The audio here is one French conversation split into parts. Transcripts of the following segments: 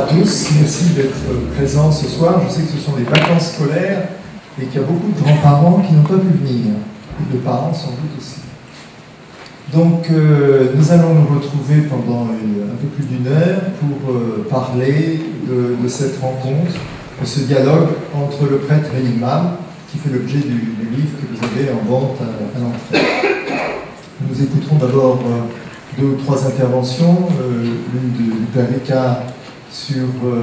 tous, merci d'être présents ce soir. Je sais que ce sont des vacances scolaires et qu'il y a beaucoup de grands-parents qui n'ont pas pu venir, et de parents sans doute aussi. Donc nous allons nous retrouver pendant un peu plus d'une heure pour parler de cette rencontre, de ce dialogue entre le prêtre et l'imam, qui fait l'objet du livre que vous avez en vente à l'entrée. Nous écouterons d'abord 2 ou 3 interventions, l'une du Père Ricard sur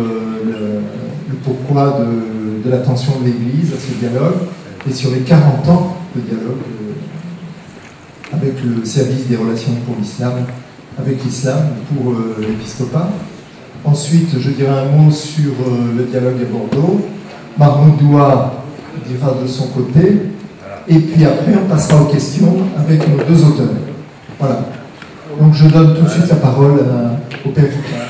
le pourquoi de l'attention de l'Église à ce dialogue, et sur les 40 ans de dialogue avec le service des relations pour l'islam, avec l'islam pour l'épiscopat. Ensuite, je dirai un mot sur le dialogue à Bordeaux. Mahmoud Doua dira de son côté, et puis après on passera aux questions avec nos 2 auteurs. Voilà. Donc je donne tout de suite la parole au Père Ricard.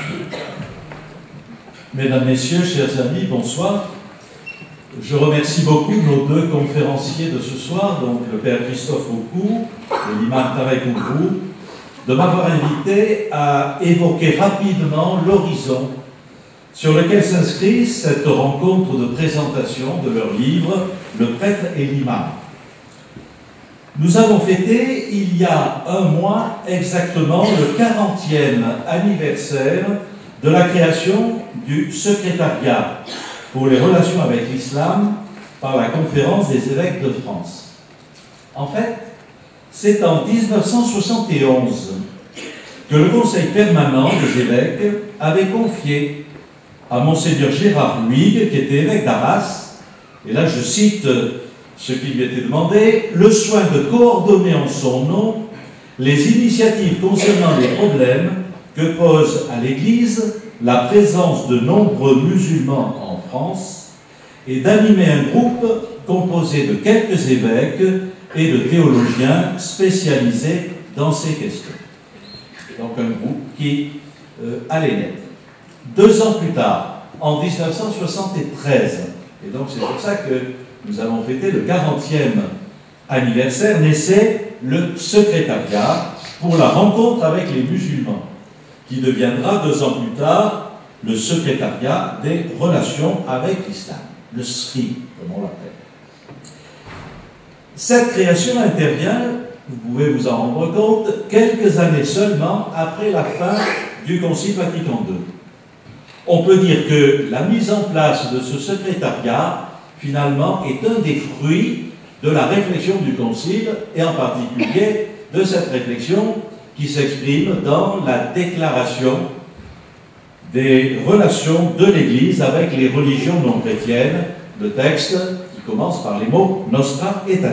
Mesdames, Messieurs, chers amis, bonsoir. Je remercie beaucoup nos 2 conférenciers de ce soir, donc le Père Christophe Oukou et l'imam Tarek Oukou, de m'avoir invité à évoquer rapidement l'horizon sur lequel s'inscrit cette rencontre de présentation de leur livre « Le prêtre et l'imam ». Nous avons fêté, il y a un mois exactement, le 40e anniversaire de la création du secrétariat pour les relations avec l'islam par la Conférence des évêques de France. En fait, c'est en 1971 que le Conseil permanent des évêques avait confié à Monseigneur Gérard Luig, qui était évêque d'Arras, et là je cite ce qui lui était demandé, le soin de coordonner en son nom les initiatives concernant les problèmes que pose à l'Église la présence de nombreux musulmans en France et d'animer un groupe composé de quelques évêques et de théologiens spécialisés dans ces questions. Donc un groupe qui allait naître. 2 ans plus tard, en 1973, et donc c'est pour ça que nous avons fêté le 40e anniversaire, naissait le secrétariat pour la rencontre avec les musulmans, qui deviendra 2 ans plus tard le secrétariat des relations avec l'islam, le SRI, comme on l'appelle. Cette création intervient, vous pouvez vous en rendre compte, quelques années seulement après la fin du Concile Vatican II. On peut dire que la mise en place de ce secrétariat, finalement, est un des fruits de la réflexion du Concile, et en particulier de cette réflexion qui s'exprime dans la déclaration des relations de l'Église avec les religions non chrétiennes, le texte qui commence par les mots « Nostra Aetate ».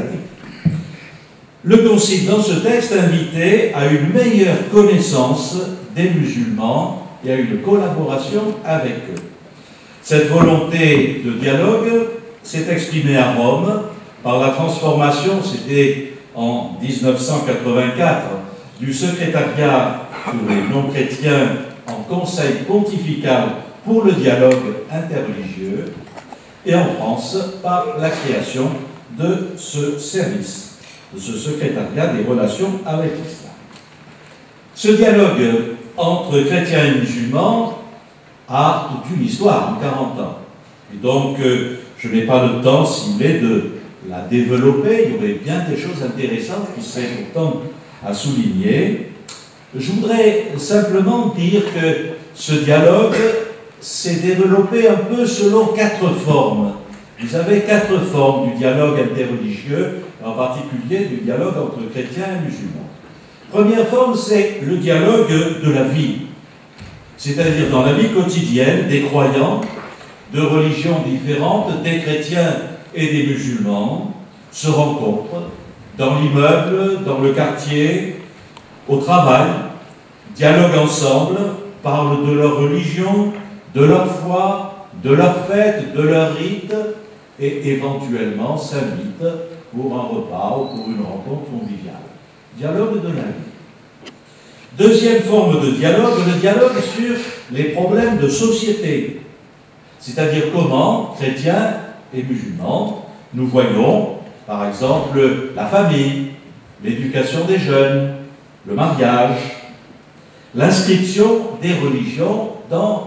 Le Concile, dans ce texte, invitait à une meilleure connaissance des musulmans et à une collaboration avec eux. Cette volonté de dialogue s'est exprimée à Rome par la transformation, c'était en 1984, du secrétariat pour les non-chrétiens en conseil pontifical pour le dialogue interreligieux, et en France par la création de ce service, de ce secrétariat des relations avec l'islam. Ce dialogue entre chrétiens et musulmans a toute une histoire en 40 ans. Et donc, je n'ai pas le temps, si vous voulez, de la développer. Il y aurait bien des choses intéressantes qui seraient pourtant à souligner. Je voudrais simplement dire que ce dialogue s'est développé un peu selon 4 formes. Vous avez 4 formes du dialogue interreligieux, en particulier du dialogue entre chrétiens et musulmans. Première forme, c'est le dialogue de la vie, c'est-à-dire dans la vie quotidienne des croyants, de religions différentes, des chrétiens et des musulmans, se rencontrent dans l'immeuble, dans le quartier, au travail, dialoguent ensemble, parlent de leur religion, de leur foi, de leurs fêtes, de leurs rites, et éventuellement s'invitent pour un repas ou pour une rencontre conviviale. Dialogue de la vie. Deuxième forme de dialogue, le dialogue sur les problèmes de société, c'est-à-dire comment, chrétiens et musulmans, nous voyons, par exemple, la famille, l'éducation des jeunes, le mariage, l'inscription des religions dans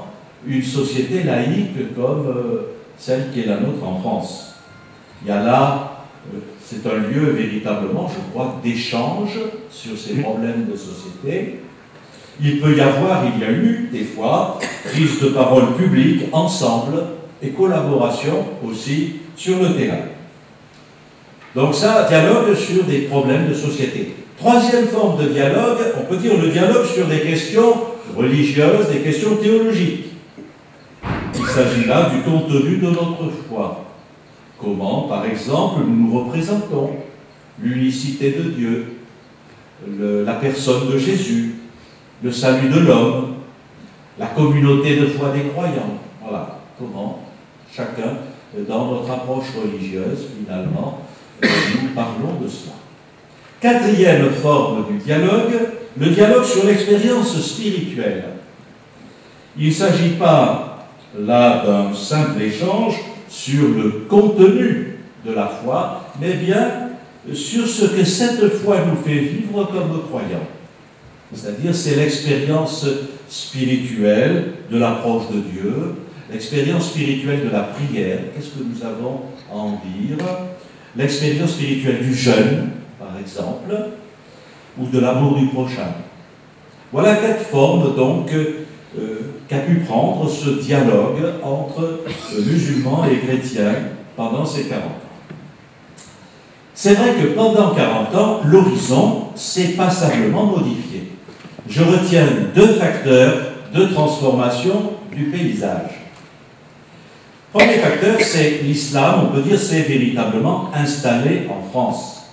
une société laïque comme celle qui est la nôtre en France. Il y a là, c'est un lieu véritablement, je crois, d'échange sur ces problèmes de société. Il peut y avoir, il y a eu des fois, prise de parole publique ensemble et collaboration aussi sur le terrain. Donc ça, dialogue sur des problèmes de société. Troisième forme de dialogue, on peut dire le dialogue sur des questions religieuses, des questions théologiques. Il s'agit là du contenu de notre foi. Comment, par exemple, nous nous représentons l'unicité de Dieu, la personne de Jésus, le salut de l'homme, la communauté de foi des croyants. Voilà comment chacun, dans notre approche religieuse, finalement, nous parlons de cela. Quatrième forme du dialogue, le dialogue sur l'expérience spirituelle. Il ne s'agit pas là d'un simple échange sur le contenu de la foi, mais bien sur ce que cette foi nous fait vivre comme croyants. C'est-à-dire, c'est l'expérience spirituelle de l'approche de Dieu, l'expérience spirituelle de la prière, qu'est-ce que nous avons à en dire, l'expérience spirituelle du jeûne, par exemple, ou de l'amour du prochain. Voilà 4 formes, donc, qu'a pu prendre ce dialogue entre musulmans et chrétiens pendant ces 40 ans. C'est vrai que pendant 40 ans, l'horizon s'est passablement modifié. Je retiens 2 facteurs de transformation du paysage. Premier facteur, c'est l'islam, on peut dire, s'est véritablement installé en France.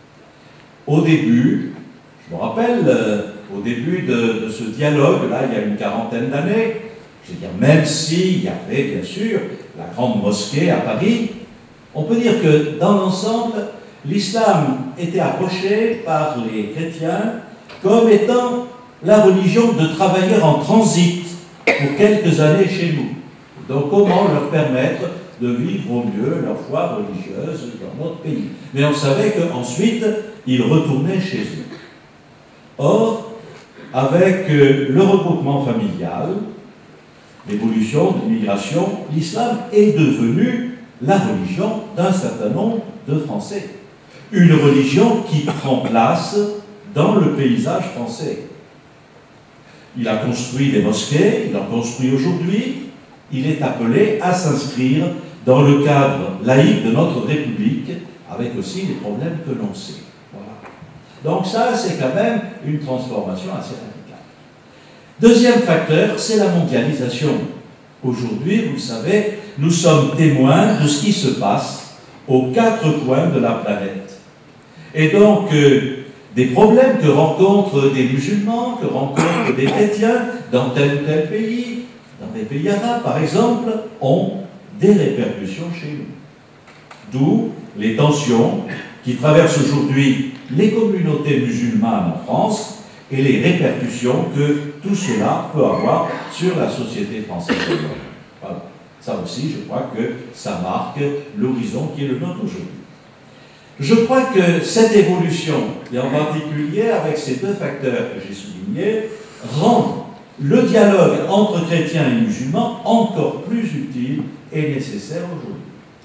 Au début, je me rappelle, au début de ce dialogue, là, il y a une 40aine d'années, je veux dire, même s'il y avait, bien sûr, la grande mosquée à Paris, on peut dire que, dans l'ensemble, l'islam était approché par les chrétiens comme étant la religion de travailleurs en transit pour quelques années chez nous. Donc, comment leur permettre de vivre au mieux leur foi religieuse dans notre pays. Mais on savait qu'ensuite, ils retournaient chez eux. Or, avec le regroupement familial, l'évolution de l'immigration, l'islam est devenu la religion d'un certain nombre de Français. Une religion qui prend place dans le paysage français. Il a construit des mosquées, il en construit aujourd'hui, il est appelé à s'inscrire dans le cadre laïque de notre République, avec aussi les problèmes que l'on sait. Voilà. Donc ça, c'est quand même une transformation assez radicale. Deuxième facteur, c'est la mondialisation. Aujourd'hui, vous le savez, nous sommes témoins de ce qui se passe aux 4 coins de la planète. Et donc, des problèmes que rencontrent des musulmans, que rencontrent des chrétiens dans tel ou tel pays, dans des pays arabes par exemple, ont des répercussions chez nous. D'où les tensions qui traversent aujourd'hui les communautés musulmanes en France et les répercussions que tout cela peut avoir sur la société française. Voilà. Ça aussi, je crois que ça marque l'horizon qui est le nôtre aujourd'hui. Je crois que cette évolution, et en particulier avec ces 2 facteurs que j'ai soulignés, rend le dialogue entre chrétiens et musulmans encore plus utile et nécessaire aujourd'hui.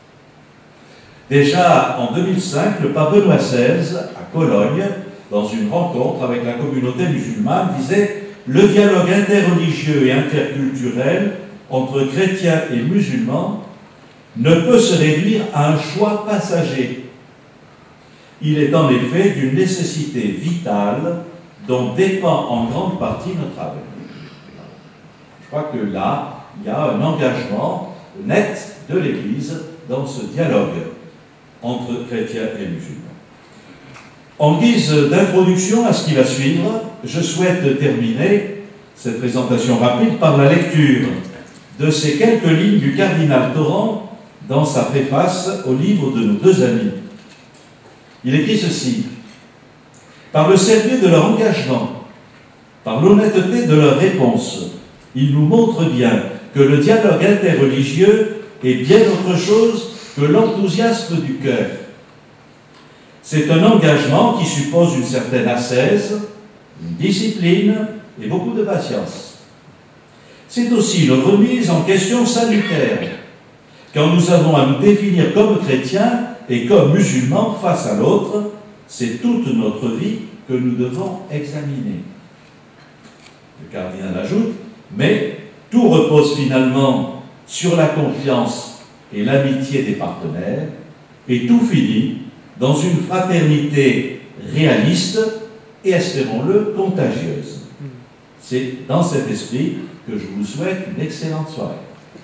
Déjà en 2005, le pape Benoît XVI, à Cologne, dans une rencontre avec la communauté musulmane, disait « Le dialogue interreligieux et interculturel entre chrétiens et musulmans ne peut se réduire à un choix passager. Il est en effet d'une nécessité vitale dont dépend en grande partie notre avenir. » Je crois que là, il y a un engagement net de l'Église dans ce dialogue entre chrétiens et musulmans. En guise d'introduction à ce qui va suivre, je souhaite terminer cette présentation rapide par la lecture de ces quelques lignes du cardinal Torrent dans sa préface au livre de nos 2 amis. Il écrit ceci: « Par le sérieux de leur engagement, par l'honnêteté de leurs réponses, ils nous montrent bien que le dialogue interreligieux est bien autre chose que l'enthousiasme du cœur. C'est un engagement qui suppose une certaine ascèse, une discipline et beaucoup de patience. C'est aussi une remise en question salutaire, quand nous avons à nous définir comme chrétiens et comme musulmans face à l'autre. C'est toute notre vie que nous devons examiner. Le cardinal ajoute, mais tout repose finalement sur la confiance et l'amitié des partenaires, et tout finit dans une fraternité réaliste et, espérons-le, contagieuse. C'est dans cet esprit que je vous souhaite une excellente soirée.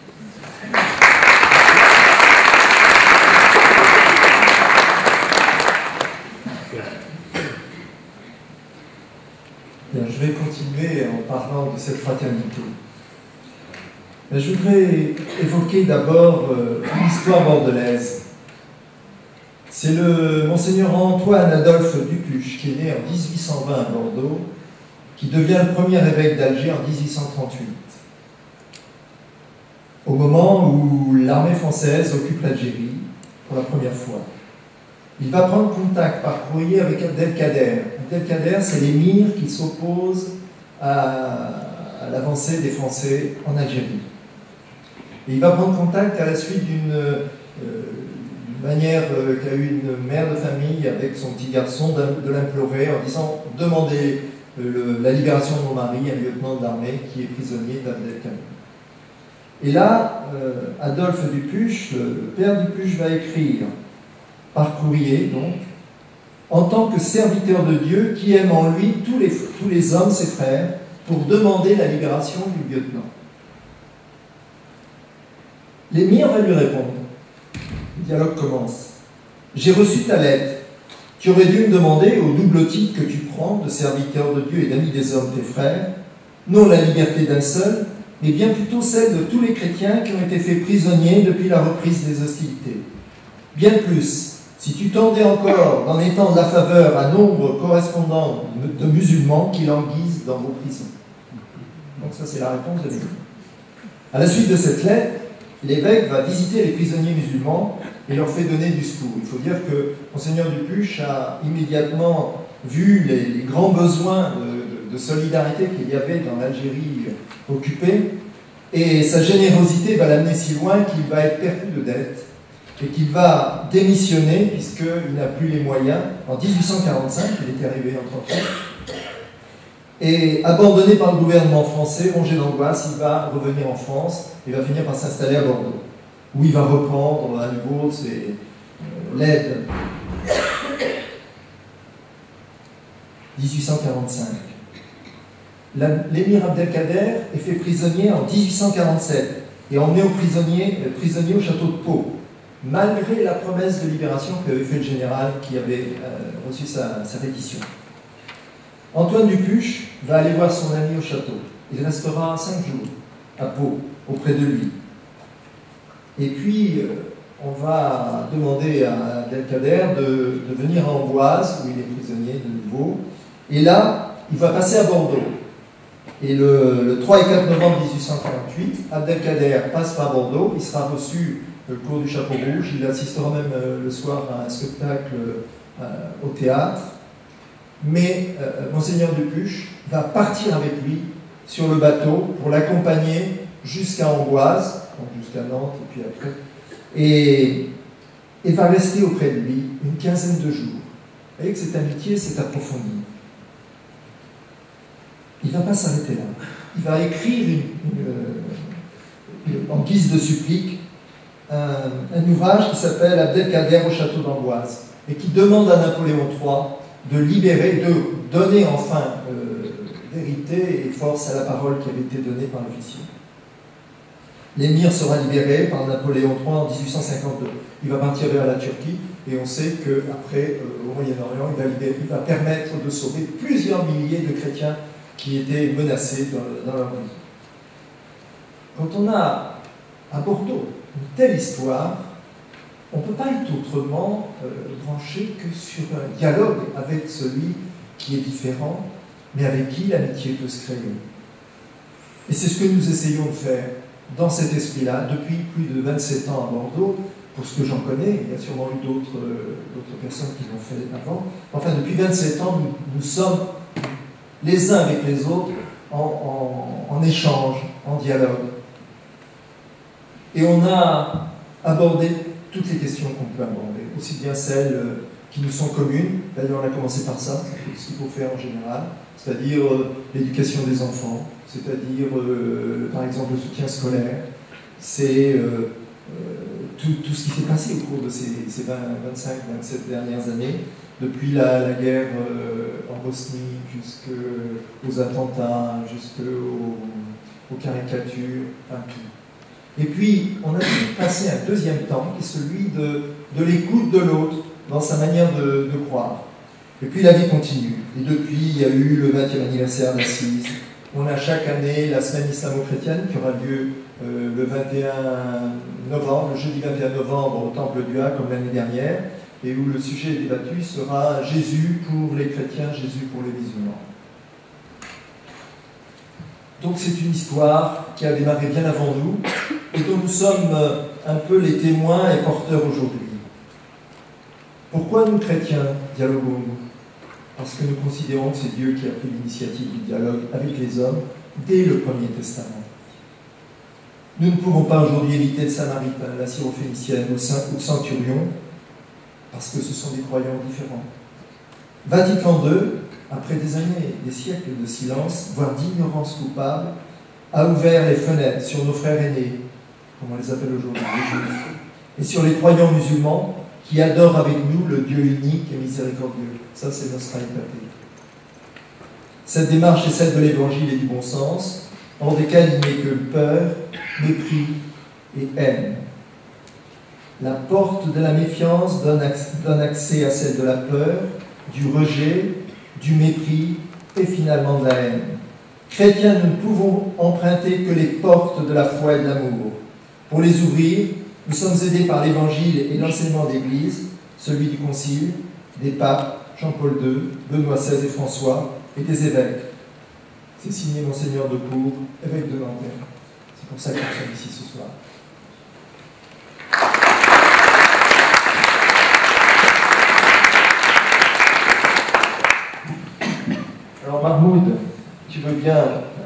Bien, je vais continuer en parlant de cette fraternité. Mais je voudrais évoquer d'abord l'histoire bordelaise. C'est le Monseigneur Antoine Adolphe Dupuche, qui est né en 1820 à Bordeaux, qui devient le premier évêque d'Alger en 1838. Au moment où l'armée française occupe l'Algérie pour la première fois. Il va prendre contact par courrier avec Abdelkader. Abdelkader, c'est l'émir qui s'oppose à l'avancée des Français en Algérie. Et il va prendre contact à la suite d'une manière qu'a eu une mère de famille avec son petit garçon de l'implorer en disant « Demandez la libération de mon mari, un lieutenant de l'armée qui est prisonnier d'Abdelkader ». Et là, Adolphe Dupuche, le père Dupuche, va écrire par courrier, donc, en tant que serviteur de Dieu qui aime en lui tous les hommes, ses frères, pour demander la libération du lieutenant. L'émir va lui répondre. Le dialogue commence. J'ai reçu ta lettre. Tu aurais dû me demander, au double titre que tu prends de serviteur de Dieu et d'ami des hommes, tes frères, non la liberté d'un seul, mais bien plutôt celle de tous les chrétiens qui ont été faits prisonniers depuis la reprise des hostilités. Bien plus, si tu tendais encore d'en étendre la faveur à nombre correspondant de musulmans qui languissent dans vos prisons. Donc ça, c'est la réponse de l'évêque. À la suite de cette lettre, l'évêque va visiter les prisonniers musulmans et leur fait donner du secours. Il faut dire que Monseigneur Dupuche a immédiatement vu les grands besoins de solidarité qu'il y avait dans l'Algérie occupée, et sa générosité va l'amener si loin qu'il va être perdu de dettes et qu'il va démissionner puisqu'il n'a plus les moyens. En 1845, il était arrivé en 1938, et abandonné par le gouvernement français, rongé d'angoisse, il va revenir en France et va finir par s'installer à Bordeaux, où il va reprendre à nouveau l'aide. 1845. L'émir Abdelkader est fait prisonnier en 1847 et emmené prisonnier au château de Pau, malgré la promesse de libération qu'avait fait le général qui avait reçu sa pétition. Antoine Dupuche va aller voir son ami au château. Il restera 5 jours à Pau, auprès de lui. Et puis, on va demander à Abdelkader de venir à Amboise, où il est prisonnier de nouveau. Et là, il va passer à Bordeaux. Et le 3 et 4 novembre 1848, Abdelkader passe par Bordeaux. Il sera reçu le cours du Chapeau Rouge. Il assistera même le soir à un spectacle au théâtre. Mais Monseigneur Dupuche va partir avec lui sur le bateau pour l'accompagner jusqu'à Amboise, donc jusqu'à Nantes et puis après, et va rester auprès de lui une quinzaine de jours. Vous voyez que cette amitié s'est approfondie. Il ne va pas s'arrêter là. Il va écrire en guise de supplique un ouvrage qui s'appelle Abdelkader au château d'Amboise et qui demande à Napoléon III de libérer, de donner enfin vérité et force à la parole qui avait été donnée par l'officier. L'émir sera libéré par Napoléon III en 1852. Il va partir vers la Turquie et on sait qu'après, au Moyen-Orient, il va permettre de sauver plusieurs milliers de chrétiens qui étaient menacés dans leur vie. Quand on a à Bordeaux une telle histoire, on ne peut pas être autrement branché que sur un dialogue avec celui qui est différent, mais avec qui l'amitié peut se créer. Et c'est ce que nous essayons de faire dans cet esprit-là, depuis plus de 27 ans à Bordeaux, pour ce que j'en connais, il y a sûrement eu d'autres personnes qui l'ont fait avant. Enfin, depuis 27 ans, nous sommes les uns avec les autres en échange, en dialogue. Et on a abordé toutes les questions qu'on peut aborder, aussi bien celles qui nous sont communes. D'ailleurs, on a commencé par ça, c'est ce qu'il faut faire en général, c'est-à-dire l'éducation des enfants, c'est-à-dire, par exemple, le soutien scolaire. C'est tout ce qui s'est passé au cours de ces 25-27 dernières années, depuis la guerre en Bosnie, jusqu'aux attentats, jusqu'aux caricatures, enfin tout. Et puis, on a passé un deuxième temps, qui est celui de l'écoute de l'autre, dans sa manière de croire. Et puis, la vie continue. Et depuis, il y a eu le 20e anniversaire d'Assise. On a chaque année la semaine islamo-chrétienne qui aura lieu le 21 novembre, le jeudi 21 novembre au Temple du Ha, comme l'année dernière, et où le sujet débattu sera Jésus pour les chrétiens, Jésus pour les musulmans. Donc c'est une histoire qui a démarré bien avant nous, et dont nous sommes un peu les témoins et porteurs aujourd'hui. Pourquoi nous, chrétiens, dialoguons-nous? Parce que nous considérons que c'est Dieu qui a pris l'initiative du dialogue avec les hommes dès le Premier Testament. Nous ne pouvons pas aujourd'hui éviter le Samaritain, la Syrophénicienne ou le Centurion, parce que ce sont des croyants différents. Vatican II, après des années, des siècles de silence, voire d'ignorance coupable, a ouvert les fenêtres sur nos frères aînés, comme on les appelle aujourd'hui, les Juifs, et sur les croyants musulmans qui adorent avec nous le Dieu unique et miséricordieux. Ça, c'est Nostra Aetate. Cette démarche est celle de l'Évangile et du bon sens, hors desquels il n'est que peur, mépris et haine. La porte de la méfiance donne accès à celle de la peur, du rejet, du mépris et finalement de la haine. Chrétiens, nous ne pouvons emprunter que les portes de la foi et de l'amour. Pour les ouvrir, nous sommes aidés par l'Évangile et l'enseignement d'Église, celui du Concile, des papes, Jean-Paul II, Benoît XVI et François, et des évêques. C'est signé Monseigneur de Cour, évêque de Nanterre. C'est pour ça que nous sommes ici ce soir. Alors Mahmoud, tu veux bien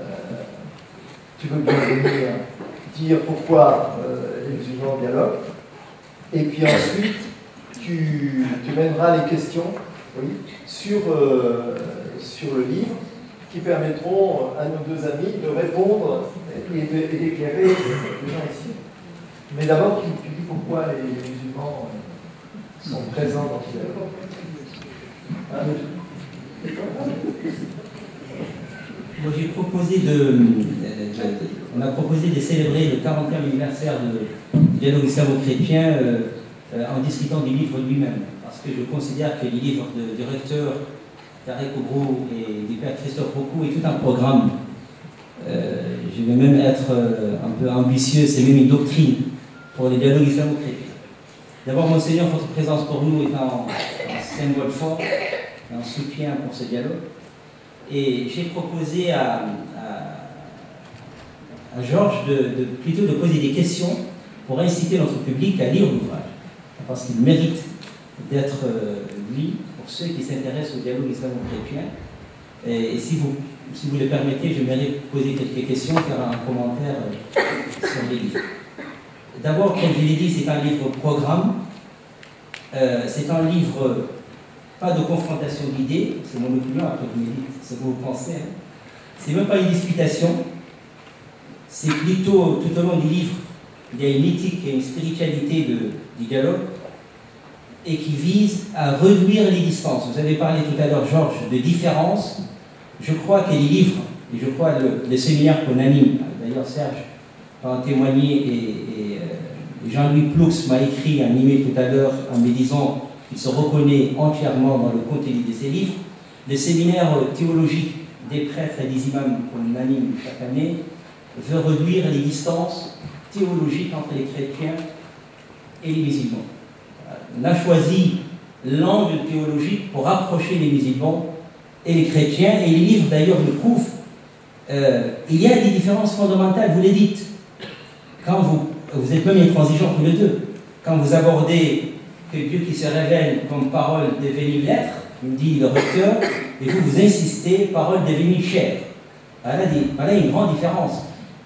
venir dire pourquoi les musulmans dialoguent, et puis ensuite tu mèneras les questions, oui, sur le livre, qui permettront à nos deux amis de répondre et d'éclairer les gens ici. Mais d'abord, tu dis pourquoi les musulmans sont présents dans ce dialogue. Moi, j'ai proposé on a proposé de célébrer le 40e anniversaire du dialogue islamo-chrétien en discutant du livre lui-même, parce que je considère que les livres du recteur Tarek Obrou et du père Christophe Rocou est tout un programme. Je vais même être un peu ambitieux, c'est même une doctrine pour les dialogues islamo-chrétiens. D'abord, Monseigneur, votre présence pour nous est un symbole fort, un soutien pour ce dialogue. Et j'ai proposé à Georges plutôt de poser des questions pour inciter notre public à lire l'ouvrage, parce qu'il mérite d'être lu pour ceux qui s'intéressent au dialogue islamo-chrétien. Et si vous le permettez, j'aimerais poser quelques questions, faire un commentaire sur les livres. D'abord, comme je l'ai dit, c'est un livre programme. C'est un livre pas de confrontation d'idées, c'est mon opinion, après vous me dites ce que vous pensez. Hein. C'est même pas une disputation, c'est plutôt tout au long du livre, il y a une éthique et une spiritualité du dialogue, et qui vise à réduire les distances. Vous avez parlé tout à l'heure, Georges, de différence. Je crois que les livres, et je crois le séminaire qu'on anime, d'ailleurs Serge va en témoigner, et Jean-Louis Ploux m'a écrit un email tout à l'heure en me disant qu'il se reconnaît entièrement dans le contenu de ces livres. Le séminaire théologique des prêtres et des imams qu'on anime chaque année veut réduire les distances théologiques entre les chrétiens et les musulmans. On a choisi l'angle théologique pour rapprocher les musulmans et les chrétiens, et les livres d'ailleurs le prouvent. Il y a des différences fondamentales, vous les dites. Quand vous êtes même intransigeants tous les deux. Quand vous abordez que Dieu qui se révèle comme parole devenue lettre, nous dit le recteur, et vous insistez, parole devenue chair. Voilà une grande différence.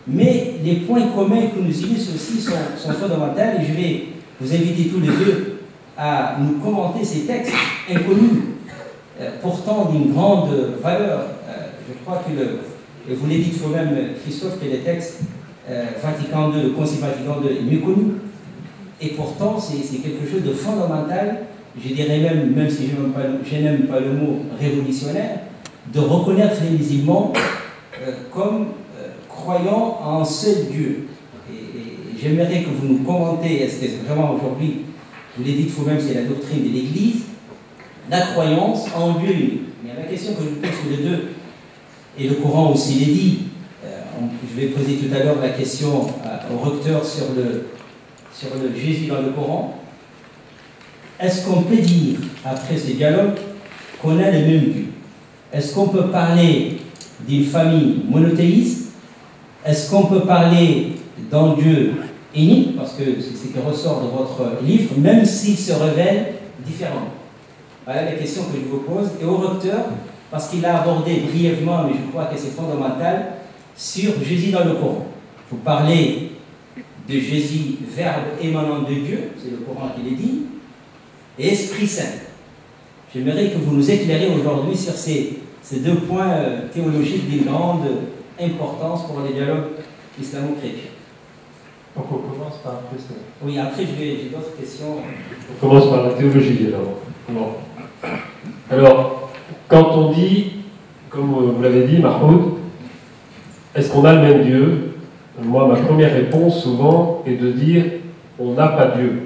mais les points communs que nous unissent aussi sont fondamentaux, et je vais vous inviter tous les deux à nous commenter ces textes inconnus, pourtant d'une grande valeur. Je crois que, et vous l'avez dit vous-même, Christophe, que les textes Vatican II, le Concile Vatican II est méconnu, et pourtant c'est quelque chose de fondamental, je dirais même si je n'aime pas le mot révolutionnaire, de reconnaître les musulmans comme croyant en un seul Dieu. Et j'aimerais que vous nous commentez, est-ce que vraiment aujourd'hui, vous l'avez dit vous-même, c'est la doctrine de l'Église, la croyance en Dieu unique. Mais la question que je vous pose sur les deux, et le Coran aussi l'est dit, je vais poser tout à l'heure la question au recteur sur le Jésus dans le Coran. Est-ce qu'on peut dire, après ce dialogue, qu'on a le même Dieu? Est-ce qu'on peut parler d'une famille monothéiste? Est-ce qu'on peut parler d'un Dieu unique? Parce que c'est ce qui ressort de votre livre, même s'il se révèle différent. Voilà la question que je vous pose. Et au recteur, parce qu'il a abordé brièvement, mais je crois que c'est fondamental, sur Jésus dans le Coran. Vous parlez de Jésus, verbe émanant de Dieu, c'est le Coran qui le dit, et Esprit Saint. J'aimerais que vous nous éclairiez aujourd'hui sur ces deux points théologiques d'une grande importance pour les dialogues islamo-chrétiens. Donc on commence par Christophe. Oui, après j'ai d'autres questions. On commence par la théologie alors. Alors, quand on dit, comme vous l'avez dit, Mahmoud, est-ce qu'on a le même Dieu? Moi, ma première réponse souvent est de dire on n'a pas Dieu.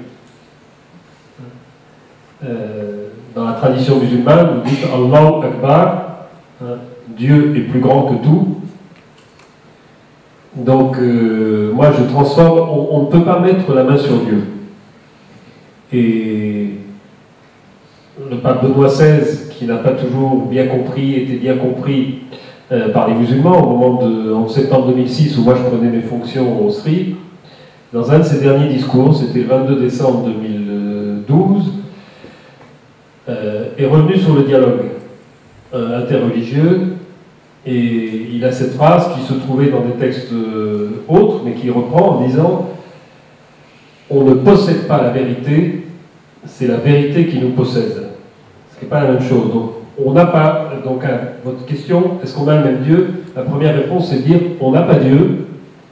Dans la tradition musulmane, vous dites Allahu Akbar, Dieu est plus grand que tout. Donc, moi je transforme, on ne peut pas mettre la main sur Dieu. Et le pape Benoît XVI, qui n'a pas toujours bien compris, était bien compris par les musulmans au moment en septembre 2006 où moi je prenais mes fonctions au SRI, dans un de ses derniers discours, c'était le 22 décembre 2012, est revenu sur le dialogue interreligieux, et il a cette phrase qui se trouvait dans des textes autres, mais qui reprend en disant « On ne possède pas la vérité, c'est la vérité qui nous possède ». Ce n'est pas la même chose. Donc, on n'a pas, donc à votre question, est-ce qu'on a le même Dieu? La première réponse, c'est de dire on n'a pas Dieu,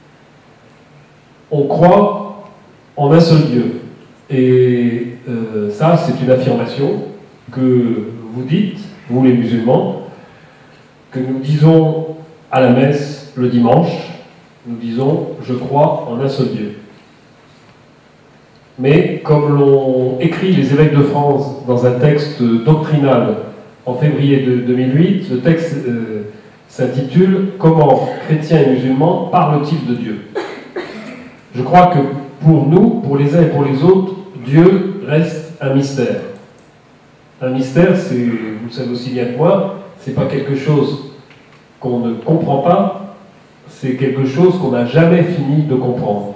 on croit en un seul Dieu. Et ça, c'est une affirmation que vous dites, vous les musulmans, que nous disons à la messe le dimanche, nous disons je crois en un seul Dieu. Mais comme l'ont écrit les évêques de France dans un texte doctrinal en février 2008, le texte s'intitule « Comment chrétiens et musulmans parlent-ils de Dieu ?» Je crois que pour nous, pour les uns et pour les autres, Dieu reste un mystère. Un mystère, c'est, vous le savez aussi bien que moi, c'est pas quelque chose qu'on ne comprend pas, c'est quelque chose qu'on n'a jamais fini de comprendre.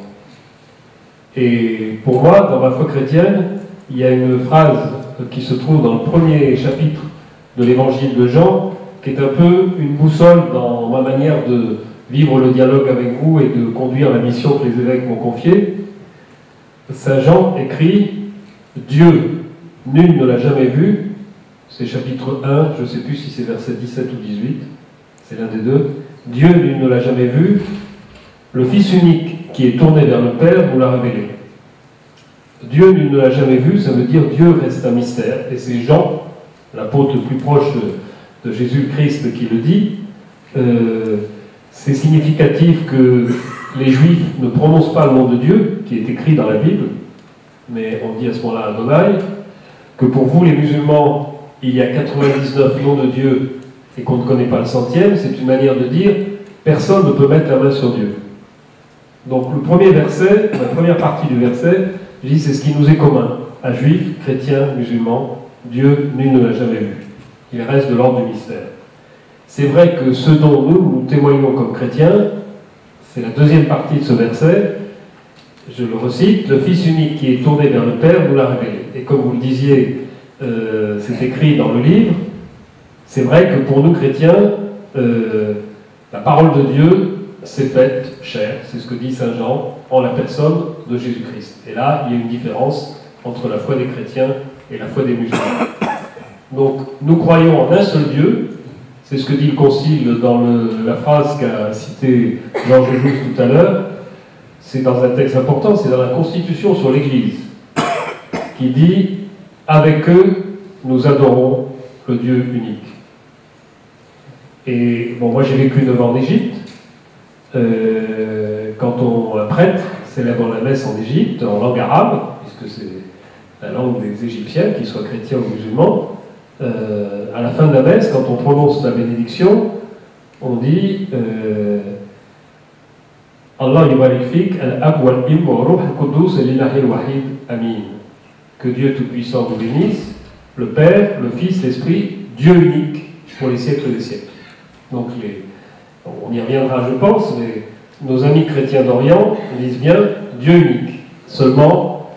Et pour moi, dans ma foi chrétienne, il y a une phrase qui se trouve dans le premier chapitre de l'évangile de Jean, qui est un peu une boussole dans ma manière de vivre le dialogue avec vous et de conduire la mission que les évêques m'ont confiée. Saint Jean écrit « Dieu, nul ne l'a jamais vu », c'est chapitre 1, je ne sais plus si c'est verset 17 ou 18, c'est l'un des deux. « Dieu, nul ne l'a jamais vu, le Fils unique qui est tourné vers le Père nous l'a révélé ». Dieu, nul ne l'a jamais vu, ça veut dire Dieu reste un mystère, et c'est Jean, l'apôtre le plus proche de Jésus-Christ qui le dit. C'est significatif que les Juifs ne prononcent pas le nom de Dieu, qui est écrit dans la Bible, mais on dit à ce moment-là Adonai, que pour vous les musulmans, il y a 99 noms de Dieu et qu'on ne connaît pas le 100e, c'est une manière de dire personne ne peut mettre la main sur Dieu. Donc le premier verset, la première partie du verset, je dis c'est ce qui nous est commun, à Juifs, chrétiens, musulmans, Dieu, nul ne l'a jamais vu. Il reste de l'ordre du mystère. C'est vrai que ce dont nous témoignons comme chrétiens, c'est la deuxième partie de ce verset, je le recite, le Fils unique qui est tourné vers le Père nous l'a révélé. Et comme vous le disiez, c'est écrit dans le livre, c'est vrai que pour nous chrétiens, la parole de Dieu, s'est faite chair, c'est ce que dit Saint Jean, en la personne de Jésus-Christ. Et là, il y a une différence entre la foi des chrétiens et la foi des musulmans. Donc, nous croyons en un seul Dieu, c'est ce que dit le Concile dans la phrase qu'a cité Georges Jousse tout à l'heure, c'est dans un texte important, c'est dans la Constitution sur l'Église, qui dit « Avec eux, nous adorons le Dieu unique ». Et bon, moi j'ai vécu 9 ans en Égypte. Quand un prêtre célèbre la messe en Égypte, en langue arabe, puisque c'est la langue des Égyptiens, qu'ils soient chrétiens ou musulmans, à la fin de la messe, quand on prononce la bénédiction, on dit Allah yubarik fik al-ab wal-im wa ruh al-qudus lillahi al-wahid amin. Que Dieu Tout-Puissant vous bénisse, le Père, le Fils, l'Esprit, Dieu unique pour les siècles des siècles. Donc on y reviendra, je pense, mais nos amis chrétiens d'Orient disent bien Dieu unique. Seulement,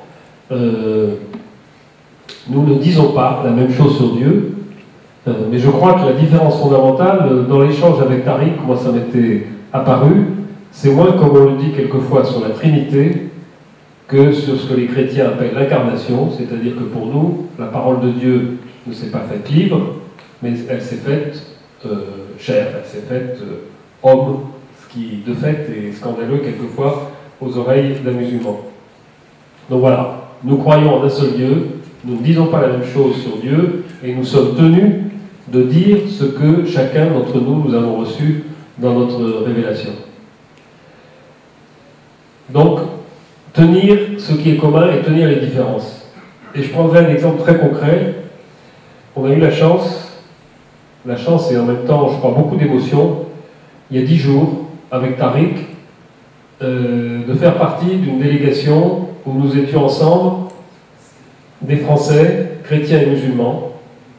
nous ne disons pas la même chose sur Dieu, mais je crois que la différence fondamentale, dans l'échange avec Tariq, moi ça m'était apparu, c'est moins comme on le dit quelquefois sur la Trinité que sur ce que les chrétiens appellent l'incarnation, c'est-à-dire que pour nous, la parole de Dieu ne s'est pas faite libre, mais elle s'est faite chair, elle s'est faite homme, ce qui de fait est scandaleux quelquefois aux oreilles d'un musulman. Donc voilà, nous croyons en un seul Dieu, nous ne disons pas la même chose sur Dieu, et nous sommes tenus de dire ce que chacun d'entre nous, nous avons reçu dans notre révélation. Donc, tenir ce qui est commun et tenir les différences. Et je prendrai un exemple très concret. On a eu la chance et en même temps, je crois, beaucoup d'émotions, il y a 10 jours, avec Tariq, de faire partie d'une délégation où nous étions ensemble, des Français, chrétiens et musulmans,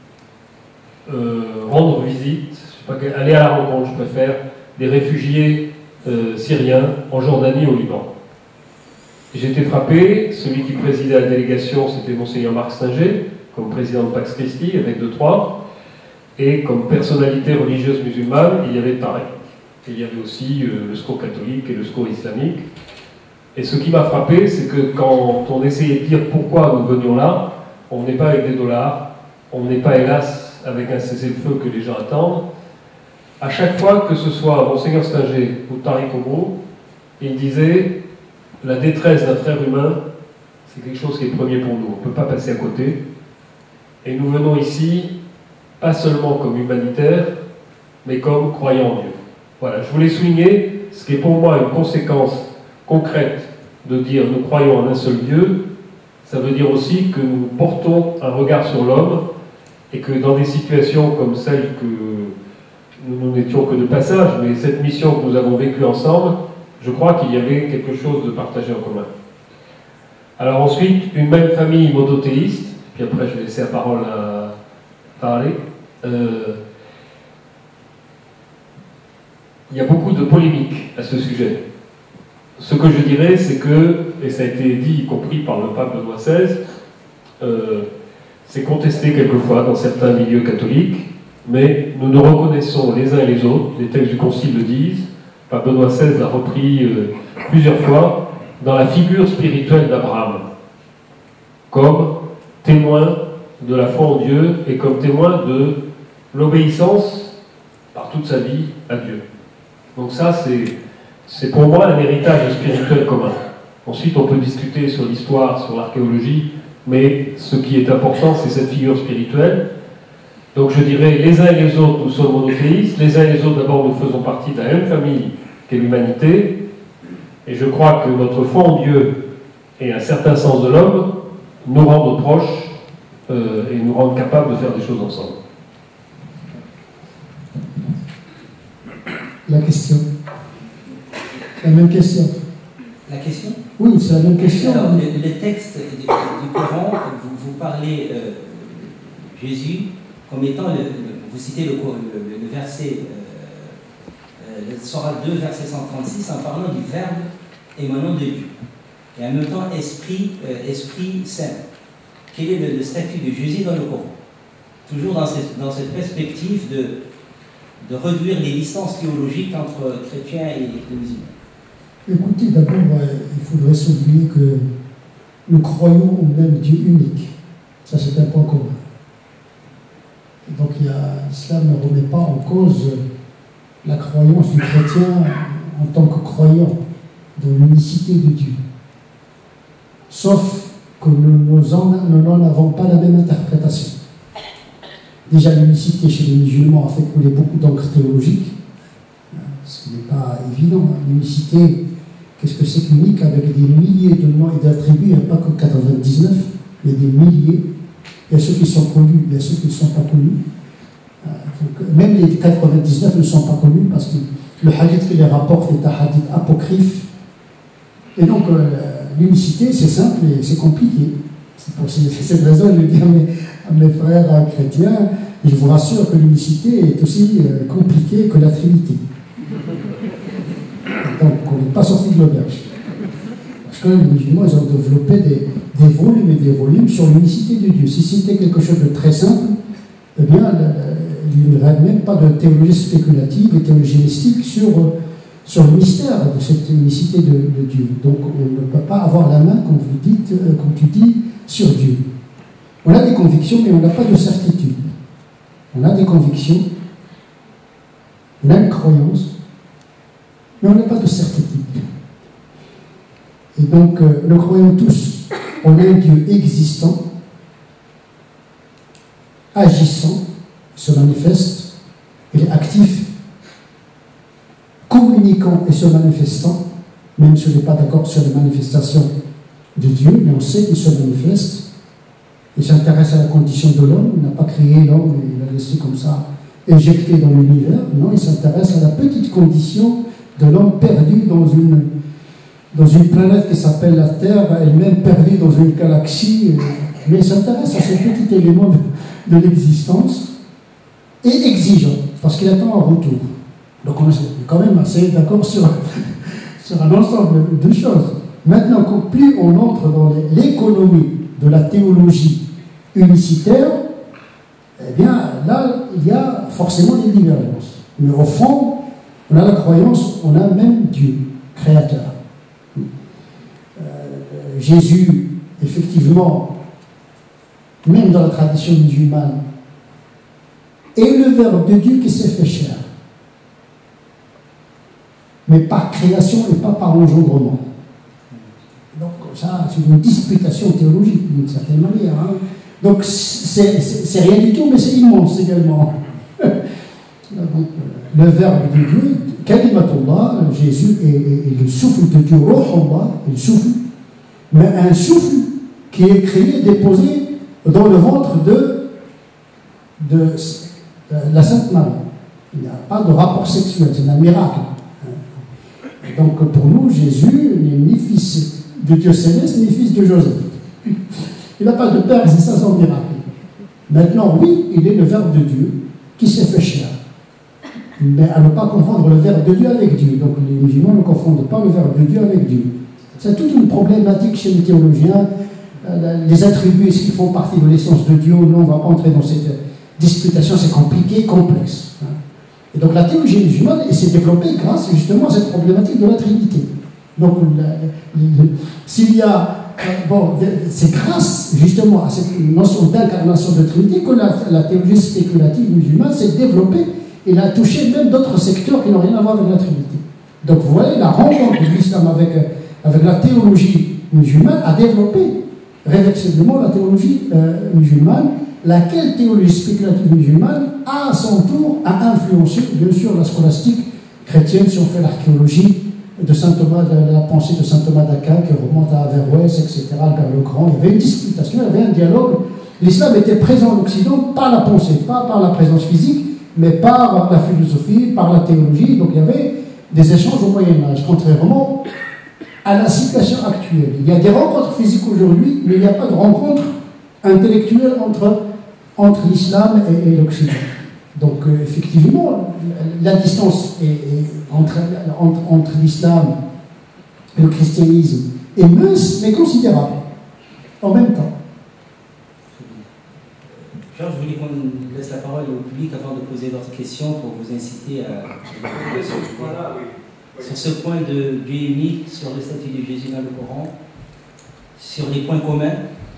rendre visite, je sais pas, aller à la rencontre, je préfère, des réfugiés syriens en Jordanie, au Liban. J'ai été frappé, celui qui présidait la délégation, c'était Monseigneur Marc Stinger, comme président de Pax Christi, avec 2-3, et comme personnalité religieuse musulmane, il y avait Tariq. Il y avait aussi le SCO catholique et le SCO islamique. Et ce qui m'a frappé, c'est que quand on essayait de dire pourquoi nous venions là, on n'est pas avec des dollars, on n'est pas, hélas, avec un cessez-le-feu que les gens attendent. À chaque fois que ce soit Monseigneur Stinger ou Tariq Oumrou, il disait la détresse d'un frère humain, c'est quelque chose qui est premier pour nous, on ne peut pas passer à côté. Et nous venons ici, pas seulement comme humanitaires, mais comme croyants en Dieu. Voilà, je voulais souligner ce qui est pour moi une conséquence concrète de dire nous croyons en un seul Dieu. Ça veut dire aussi que nous portons un regard sur l'homme et que dans des situations comme celle que nous n'étions que de passage, mais cette mission que nous avons vécue ensemble, je crois qu'il y avait quelque chose de partagé en commun. Alors ensuite, une même famille monothéiste, puis après je vais laisser la parole à parler. Il y a beaucoup de polémiques à ce sujet. Ce que je dirais, c'est que, et ça a été dit y compris par le pape Benoît XVI, c'est contesté quelquefois dans certains milieux catholiques, mais nous nous reconnaissons les uns et les autres, les textes du Concile le disent, pape Benoît XVI l'a repris plusieurs fois, dans la figure spirituelle d'Abraham, comme témoin de la foi en Dieu et comme témoin de l'obéissance par toute sa vie à Dieu. Donc ça, c'est pour moi un héritage spirituel commun. Ensuite, on peut discuter sur l'histoire, sur l'archéologie, mais ce qui est important, c'est cette figure spirituelle. Donc je dirais, les uns et les autres, nous sommes monothéistes, les uns et les autres, d'abord, nous faisons partie de la même famille qu'est l'humanité, et je crois que notre foi en Dieu et un certain sens de l'homme nous rendent proches et nous rendent capables de faire des choses ensemble. La question. La même question. La question? Oui, c'est la même question. Alors, le texte du Coran, vous parlez Jésus comme étant, vous citez le verset, le Sourate 2, verset 136, en parlant du Verbe émanant de Dieu. Et en même temps, Esprit Saint. Quel est le statut de Jésus dans le Coran? Toujours dans cette perspective de réduire les distances théologiques entre chrétiens et musulmans? Écoutez, d'abord, il faudrait souligner que nous croyons au même Dieu unique. Ça, c'est un point commun. Et donc, l'islam ne remet pas en cause la croyance du chrétien en tant que croyant dans l'unicité de Dieu. Sauf que nous n'en avons pas la même interprétation. Déjà, l'unicité chez les musulmans a fait couler beaucoup d'encre théologique, ce qui n'est pas évident. L'unicité, qu'est-ce que c'est qu'unique avec des milliers de noms et d'attributs, il n'y a pas que 99, il y a des milliers. Il y a ceux qui sont connus, il y a ceux qui ne sont pas connus. Donc, même les 99 ne sont pas connus parce que le hadith qui les rapporte est un hadith apocryphe. Et donc, l'unicité, c'est simple et c'est compliqué. C'est pour cette raison que je dis à mes frères chrétiens, je vous rassure que l'unicité est aussi compliquée que la Trinité. Donc, on n'est pas sorti de l'auberge. Parce que les musulmans, ils ont développé des volumes et des volumes sur l'unicité de Dieu. Si c'était quelque chose de très simple, eh bien, il n'y aurait même pas de théologie spéculative et théologie mystique sur le mystère de cette unicité de Dieu. Donc, on ne peut pas avoir la main, comme tu dis, sur Dieu. On a des convictions, mais on n'a pas de certitude. On a des convictions, on a une croyance, mais on n'a pas de certitude. Et donc, nous croyons tous en un Dieu existant, agissant, se manifeste, il est actif, communiquant et se manifestant, même si on n'est pas d'accord sur les manifestations de Dieu, mais on sait qu'il se manifeste. Il s'intéresse à la condition de l'homme, il n'a pas créé l'homme et il l'a laissé comme ça éjecté dans l'univers. Non, il s'intéresse à la petite condition de l'homme perdu dans une planète qui s'appelle la Terre, elle-même perdue dans une galaxie, mais il s'intéresse à ce petit élément de l'existence et exigeant, parce qu'il attend un retour. Donc on est quand même assez d'accord sur un ensemble de choses. Maintenant, plus on entre dans l'économie de la théologie unicitaire, eh bien là, il y a forcément des divergences. Mais au fond, on a la croyance, on a même Dieu, créateur. Jésus, effectivement, même dans la tradition musulmane, est le Verbe de Dieu qui s'est fait chair. Mais par création et pas par engendrement. Donc ça, c'est une disputation théologique, d'une certaine manière. Hein. Donc c'est rien du tout, mais c'est immense également. Donc, le Verbe de Dieu, Kalimatullah, Jésus est le souffle de Dieu, Ruhullah, le souffle, mais un souffle qui est créé, déposé dans le ventre de la Sainte Marie. Il n'y a pas de rapport sexuel, c'est un miracle. Et donc pour nous, Jésus n'est ni fils de Dieu céleste, ni fils de Joseph. Il n'a pas de père, c'est ça son miracle. Maintenant, oui, il est le Verbe de Dieu qui s'est fait chair. Mais à ne pas confondre le Verbe de Dieu avec Dieu. Donc les musulmans ne confondent pas le Verbe de Dieu avec Dieu. C'est toute une problématique chez les théologiens. Les attributs, est-ce qu'ils font partie de l'essence de Dieu ou non? On ne va pas entrer dans cette disputation, c'est compliqué, complexe. Et donc la théologie musulmane s'est développée grâce justement à cette problématique de la Trinité. Donc s'il y a... Bon, c'est grâce justement à cette notion d'incarnation de Trinité que la théologie spéculative musulmane s'est développée. Il a touché même d'autres secteurs qui n'ont rien à voir avec la Trinité. Donc vous voyez, la rencontre de l'islam avec la théologie musulmane a développé réversiblement la théologie musulmane, laquelle théologie spéculative musulmane a à son tour influencé bien sûr la scolastique chrétienne. Si on fait l'archéologie de saint Thomas, de la pensée de saint Thomas d'Aquin qui remonte à Averroès, etc., Albert le Grand, il y avait une disputation, il y avait un dialogue. L'islam était présent en Occident par la pensée, pas par la présence physique, mais par la philosophie, par la théologie. Donc il y avait des échanges au Moyen-Âge, contrairement à la situation actuelle. Il y a des rencontres physiques aujourd'hui, mais il n'y a pas de rencontre intellectuelle entre l'islam et l'Occident. Donc effectivement, la distance entre l'islam et le christianisme est mince, mais considérable, en même temps. Charles, vous voulez qu'on laisse la parole au public avant de poser d'autres questions pour vous inciter à... Sur ce point de Dieu unique, sur le statut de Jésus dans le Coran, sur les points communs.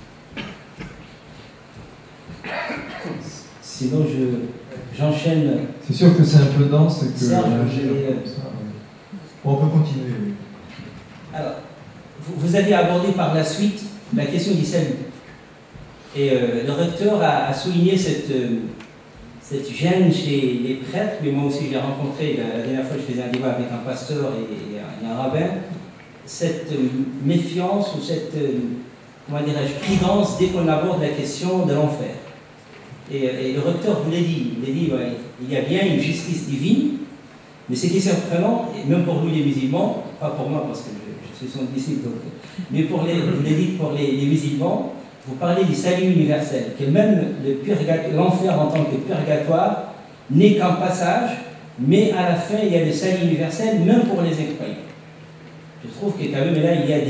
Sinon, j'enchaîne. C'est sûr que c'est un peu dense et que... Serge, on peut continuer. Oui. Alors, vous avez abordé par la suite la question du salut. Et le recteur a souligné cette gêne chez les prêtres, mais moi aussi j'ai rencontré, la dernière fois je faisais un débat avec un pasteur et un rabbin, cette méfiance ou cette, comment dirais-je, prudence dès qu'on aborde la question de l'enfer. Et le recteur vous l'a dit, ouais, il y a bien une justice divine, mais ce qui est surprenant, et même pour nous les musulmans, pas pour moi parce que je suis son disciple, donc, mais vous l'avez dit pour les musulmans, vous parlez du salut universel, que même l'enfer en tant que purgatoire n'est qu'un passage, mais à la fin il y a le salut universel, même pour les incroyants. Je trouve que quand même là il y a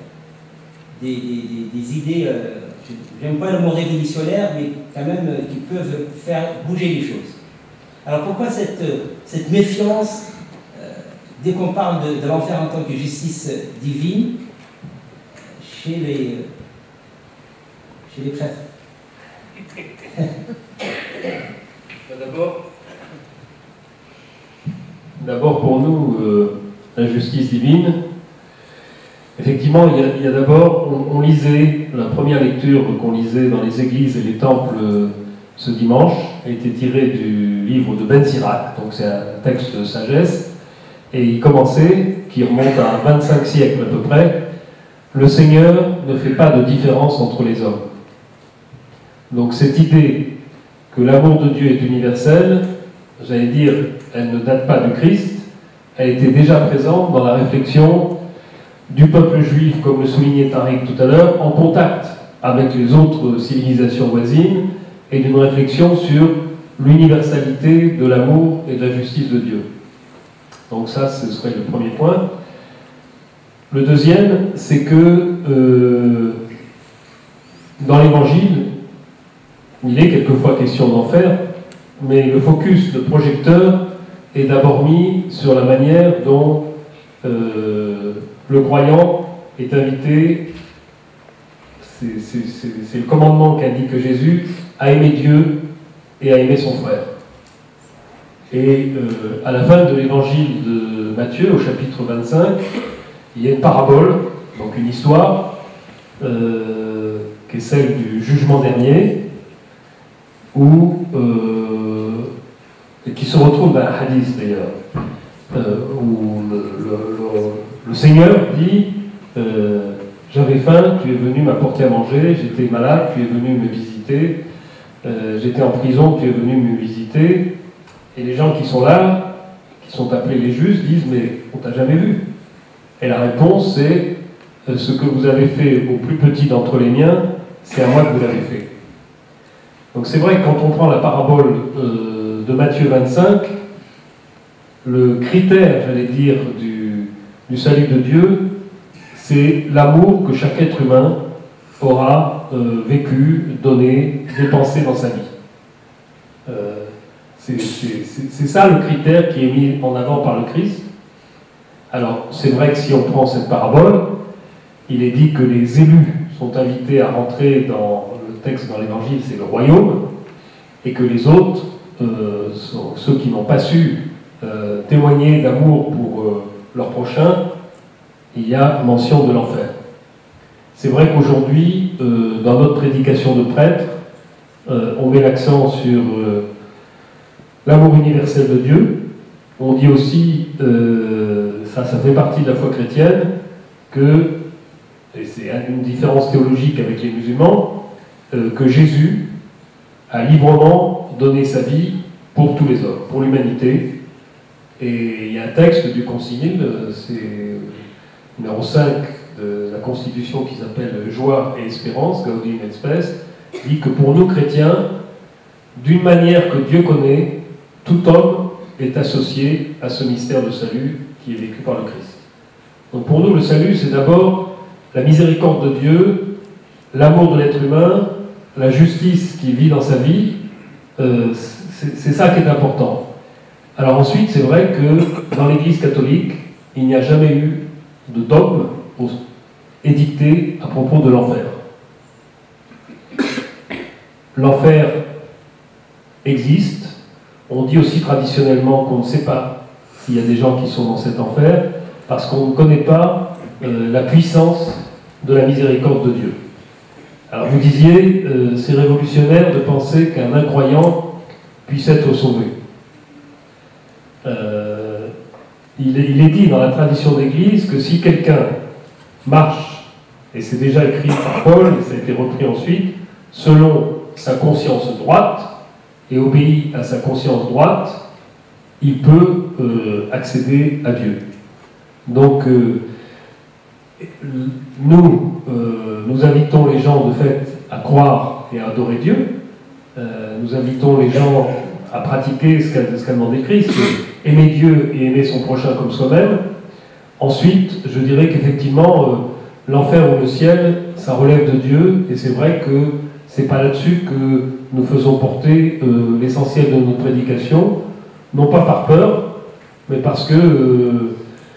des idées, j'aime pas le mot révolutionnaire, mais quand même qui peuvent faire bouger les choses. Alors pourquoi cette méfiance dès qu'on parle de l'enfer en tant que justice divine chez les prêtres? D'abord pour nous, la justice divine, effectivement, il y a d'abord, on lisait, la première lecture qu'on lisait dans les églises et les temples ce dimanche, a été tirée du livre de Ben Sirac, donc c'est un texte de sagesse, et il commençait, qui remonte à 25 siècles à peu près, le Seigneur ne fait pas de différence entre les hommes. Donc cette idée que l'amour de Dieu est universel, j'allais dire, elle ne date pas du Christ, elle était déjà présente dans la réflexion du peuple juif, comme le soulignait Tariq tout à l'heure, en contact avec les autres civilisations voisines, et d'une réflexion sur l'universalité de l'amour et de la justice de Dieu. Donc ça, ce serait le premier point. Le deuxième, c'est que dans l'Évangile, il est quelquefois question d'enfer, mais le focus, le projecteur, est d'abord mis sur la manière dont le croyant est invité, c'est le commandement qu'indique Jésus, à aimer Dieu et à aimer son frère. Et à la fin de l'évangile de Matthieu, au chapitre 25, il y a une parabole, donc une histoire, qui est celle du jugement dernier, et qui se retrouve dans un hadith d'ailleurs, où le Seigneur dit j'avais faim, tu es venu m'apporter à manger, j'étais malade, tu es venu me visiter, j'étais en prison, tu es venu me visiter. Et les gens qui sont là, qui sont appelés les justes, disent mais on t'a jamais vu. Et la réponse c'est ce que vous avez fait au plus petit d'entre les miens, c'est à moi que vous l'avez fait. Donc c'est vrai que quand on prend la parabole de Matthieu 25, le critère, j'allais dire, du salut de Dieu, c'est l'amour que chaque être humain aura vécu, donné, dépensé dans sa vie. C'est ça le critère qui est mis en avant par le Christ. Alors c'est vrai que si on prend cette parabole, il est dit que les élus sont invités à rentrer dans le texte dans l'Évangile, c'est le royaume, et que les autres, ceux qui n'ont pas su témoigner d'amour pour leur prochain, il y a mention de l'enfer. C'est vrai qu'aujourd'hui, dans notre prédication de prêtre, on met l'accent sur l'amour universel de Dieu. On dit aussi, ça fait partie de la foi chrétienne, que, et c'est une différence théologique avec les musulmans, que Jésus a librement donné sa vie pour tous les hommes, pour l'humanité. Et il y a un texte du Concile, c'est numéro 5 de la Constitution qui s'appelle Joie et Espérance, Gaudium et Spes, dit que pour nous chrétiens, d'une manière que Dieu connaît, tout homme est associé à ce mystère de salut qui est vécu par le Christ. Donc pour nous, le salut, c'est d'abord la miséricorde de Dieu, l'amour de l'être humain, la justice qu'il vit dans sa vie, c'est ça qui est important. Alors ensuite, c'est vrai que dans l'Église catholique, il n'y a jamais eu de dogme édicté à propos de l'enfer. L'enfer existe. On dit aussi traditionnellement qu'on ne sait pas s'il y a des gens qui sont dans cet enfer, parce qu'on ne connaît pas la puissance de la miséricorde de Dieu. Alors vous disiez, c'est révolutionnaire de penser qu'un incroyant puisse être sauvé. Il est dit dans la tradition d'Église que si quelqu'un marche, et c'est déjà écrit par Paul, et ça a été repris ensuite, selon sa conscience droite, et obéit à sa conscience droite, il peut accéder à Dieu. Donc, nous invitons les gens de fait à croire et à adorer Dieu. Nous invitons les gens à pratiquer ce qu'a demandé Christ, aimer Dieu et aimer son prochain comme soi-même. Ensuite, je dirais qu'effectivement, l'enfer ou le ciel, ça relève de Dieu, et c'est vrai que c'est pas là-dessus que nous faisons porter l'essentiel de notre prédication, non pas par peur, mais parce que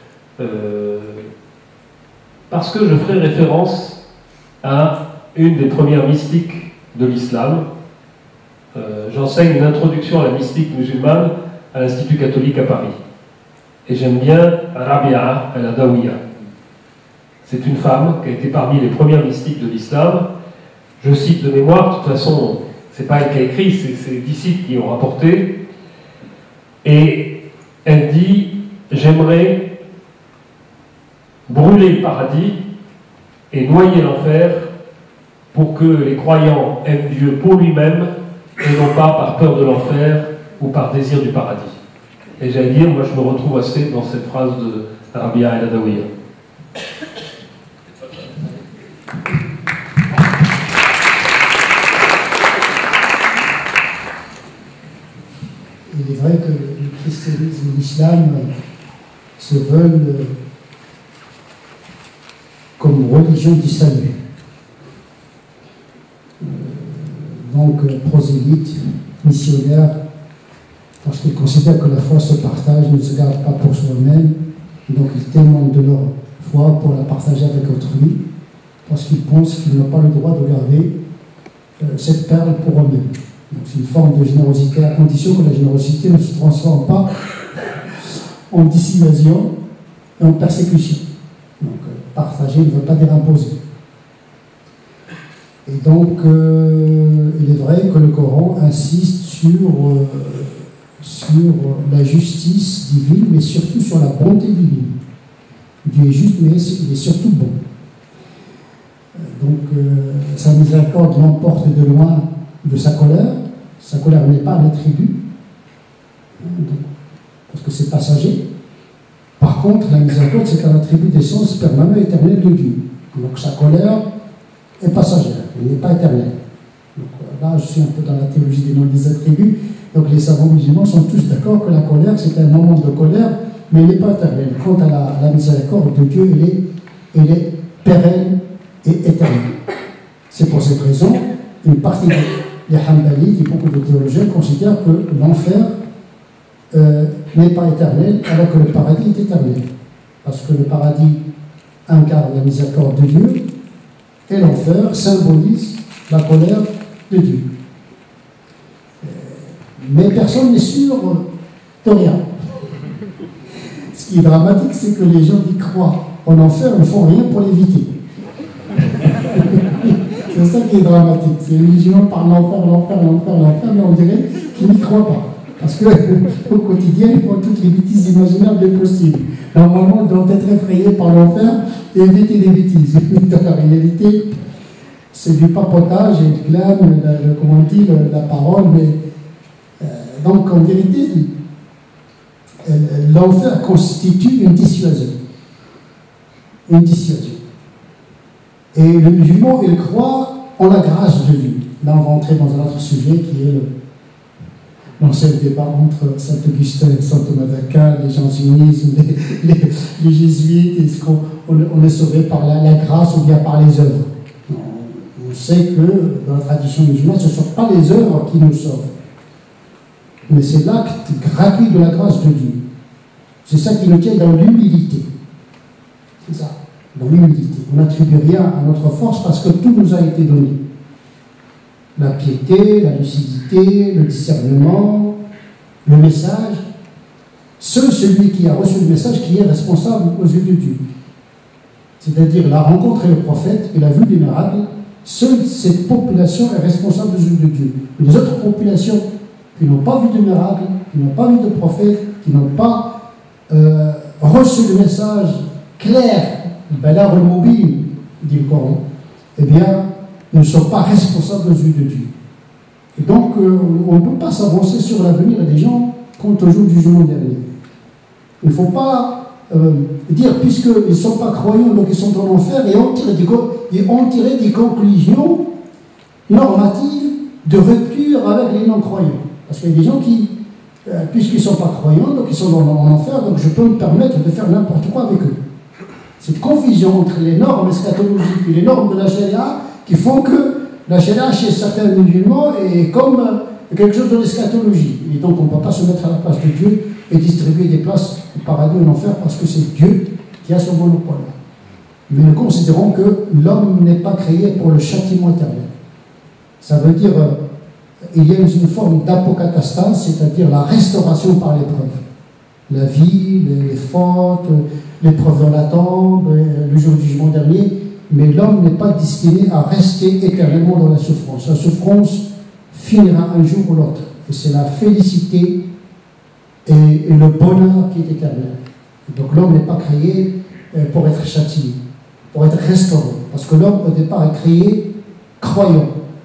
je ferai référence à une des premières mystiques de l'islam. J'enseigne une introduction à la mystique musulmane à l'Institut catholique à Paris. Et j'aime bien Rabia al-Adawiya. C'est une femme qui a été parmi les premières mystiques de l'islam. Je cite de mémoire, de toute façon, c'est pas elle qui a écrit, c'est ses disciples qui ont rapporté. Et elle dit, j'aimerais brûler le paradis et noyer l'enfer pour que les croyants aiment Dieu pour lui-même et non pas par peur de l'enfer ou par désir du paradis. Et j'allais dire, moi je me retrouve assez dans cette phrase de Rabia al-Adawiya. Il est vrai que le christianisme et l'islam se veulent comme religion du salut. Donc prosélytes, missionnaires, parce qu'ils considèrent que la foi se partage, ne se garde pas pour soi-même, donc ils témoignent de leur foi pour la partager avec autrui, parce qu'ils pensent qu'ils n'ont pas le droit de garder cette perle pour eux-mêmes. Donc c'est une forme de générosité, à condition que la générosité ne se transforme pas en dissuasion et en persécution. Donc partager ne veut pas dire imposer. Et donc il est vrai que le Coran insiste sur la justice divine, mais surtout sur la bonté divine. Dieu est juste, mais il est surtout bon. Donc sa miséricorde l'emporte de loin de sa colère. Sa colère n'est pas rétribue, parce que c'est passager. Par contre, la miséricorde, c'est un attribut d'essence permanent et éternel de Dieu. Donc sa colère est passagère, elle n'est pas éternelle. Donc là, je suis un peu dans la théologie des noms des attributs. Donc les savants musulmans sont tous d'accord que la colère, c'est un moment de colère, mais elle n'est pas éternelle. Quant à la miséricorde de Dieu, elle est pérenne et éternelle. C'est pour cette raison, une partie des Hanbalites et beaucoup de théologiens considèrent que l'enfer n'est pas éternel, alors que le paradis est éternel. Parce que le paradis incarne la miséricorde de Dieu, et l'enfer symbolise la colère de Dieu. Mais personne n'est sûr de rien. Ce qui est dramatique, c'est que les gens qui croient en enfer ne font rien pour l'éviter. C'est ça qui est dramatique. C'est les musulmans parlent l'enfer, mais on dirait qu'ils n'y croient pas. Parce qu'au quotidien, ils font toutes les bêtises imaginables possibles. Normalement, ils doivent être effrayés par l'enfer et éviter les bêtises. Dans la réalité, c'est du papotage et du glam, comment on dit, la parole. Mais, donc, en vérité, l'enfer constitue une dissuasion. Une dissuasion. Et le musulman, il croit en la grâce de Dieu. Là, on va entrer dans un autre sujet qui est l'ancien débat entre Saint-Augustin et Saint Thomas d'Aquin, les jansénistes, les jésuites, est-ce qu'on est sauvé par la grâce ou bien par les œuvres? On sait que dans la tradition musulmane, ce ne sont pas les œuvres qui nous sauvent. mais c'est l'acte gratuit de la grâce de Dieu. C'est ça qui nous tient dans l'humilité. C'est ça, dans l'humilité. On n'attribue rien à notre force parce que tout nous a été donné. La piété, la lucidité, le discernement, le message. Seul celui qui a reçu le message qui est responsable aux yeux de Dieu. C'est-à-dire, il a rencontré le prophète, il a vu des miracles. Seule cette population est responsable aux yeux de Dieu. Les autres populations qui n'ont pas vu de miracles, qui n'ont pas vu de prophète, qui n'ont pas reçu le message clair, Balagh al-Mubin, dit le Coran, eh bien, ne sont pas responsables aux yeux de Dieu. Et donc, on ne peut pas s'avancer sur l'avenir des gens quant au jour du jugement dernier. Il ne faut pas dire, puisqu'ils ne sont pas croyants, donc ils sont en enfer, et en tirer des conclusions normatives de rupture avec les non-croyants. Parce qu'il y a des gens qui, puisqu'ils ne sont pas croyants, donc ils sont en enfer, donc je peux me permettre de faire n'importe quoi avec eux. Cette confusion entre les normes eschatologiques et les normes de la charia qui font que la charia chez certains musulmans est comme quelque chose de l'eschatologie. Et donc on ne peut pas se mettre à la place de Dieu et distribuer des places au paradis ou en enfer parce que c'est Dieu qui a son monopole. Mais nous considérons que l'homme n'est pas créé pour le châtiment éternel. Ça veut dire il y a une forme d'apokatastase, c'est-à-dire la restauration par l'épreuve. La vie, les fautes, l'épreuve dans la tombe, le jour du jugement dernier, mais l'homme n'est pas destiné à rester éternellement dans la souffrance. La souffrance finira un jour ou l'autre. Et c'est la félicité et le bonheur qui est éternel. Et donc l'homme n'est pas créé pour être châtié, pour être restauré. Parce que l'homme au départ est créé croyant.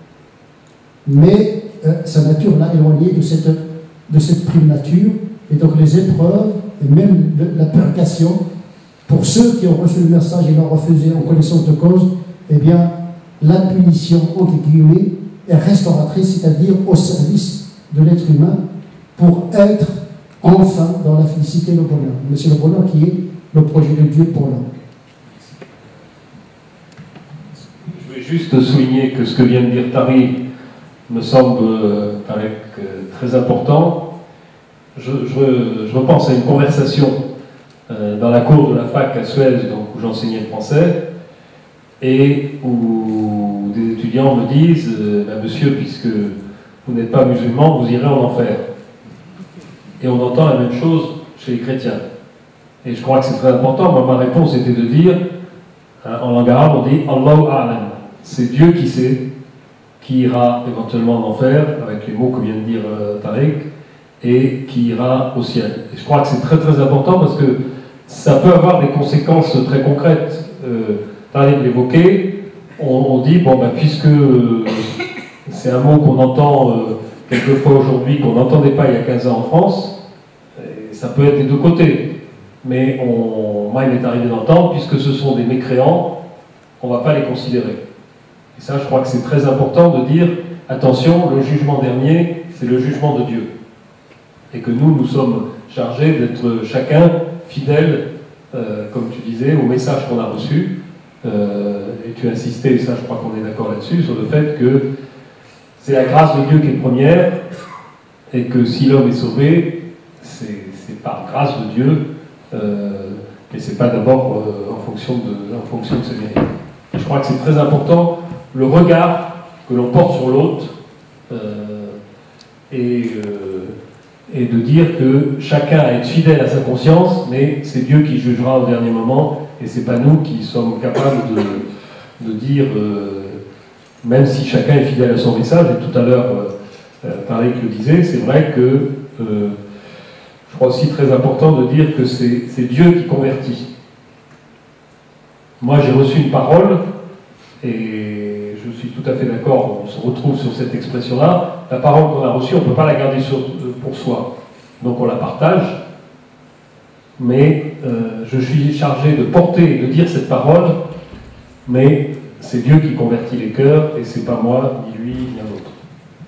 Mais sa nature l'a éloigné de cette prime nature. Et donc les épreuves, et même la purgation, pour ceux qui ont reçu le message et l'ont refusé en connaissance de cause, eh bien, la punition, entre guillemets, est restauratrice, c'est-à-dire au service de l'être humain, pour être enfin dans la félicité et le bonheur. Mais c'est le bonheur qui est le projet de Dieu pour l'homme. Je vais juste souligner que ce que vient de dire Tari me semble très important. Je repense à une conversation dans la cour de la fac à Suez, donc, où j'enseignais le français, et où des étudiants me disent monsieur, puisque vous n'êtes pas musulman, vous irez en enfer. Et on entend la même chose chez les chrétiens. Et je crois que c'est très important. Moi, ma réponse était de dire, en langue arabe, on dit Allahu A'lam. C'est Dieu qui sait qui ira éventuellement en enfer, avec les mots que vient de dire Tariq, et qui ira au ciel. Et je crois que c'est très très important parce que ça peut avoir des conséquences très concrètes. Tariq l'évoquait, on dit, bon, ben, puisque c'est un mot qu'on entend quelquefois aujourd'hui, qu'on n'entendait pas il y a 15 ans en France, ça peut être des deux côtés. Mais moi, il m'est arrivé d'entendre, puisque ce sont des mécréants, on ne va pas les considérer. Et ça, je crois que c'est très important de dire, attention, le jugement dernier, c'est le jugement de Dieu. Et que nous sommes chargés d'être chacun fidèle, comme tu disais, au message qu'on a reçu. Et tu insistais, et ça je crois qu'on est d'accord là-dessus, sur le fait que c'est la grâce de Dieu qui est première, et que si l'homme est sauvé, c'est par grâce de Dieu, mais c'est pas d'abord en fonction de ses mérites. Et je crois que c'est très important, le regard que l'on porte sur l'autre, et de dire que chacun a être fidèle à sa conscience, mais c'est Dieu qui jugera au dernier moment, et c'est pas nous qui sommes capables de dire, même si chacun est fidèle à son message, et tout à l'heure, Tariq le disait, c'est vrai que je crois aussi très important de dire que c'est Dieu qui convertit. Moi j'ai reçu une parole, et je suis tout à fait d'accord, on se retrouve sur cette expression-là, la parole qu'on a reçue, on ne peut pas la garder pour soi. Donc on la partage, mais je suis chargé de porter et de dire cette parole, mais c'est Dieu qui convertit les cœurs, et c'est pas moi, ni lui, ni un autre.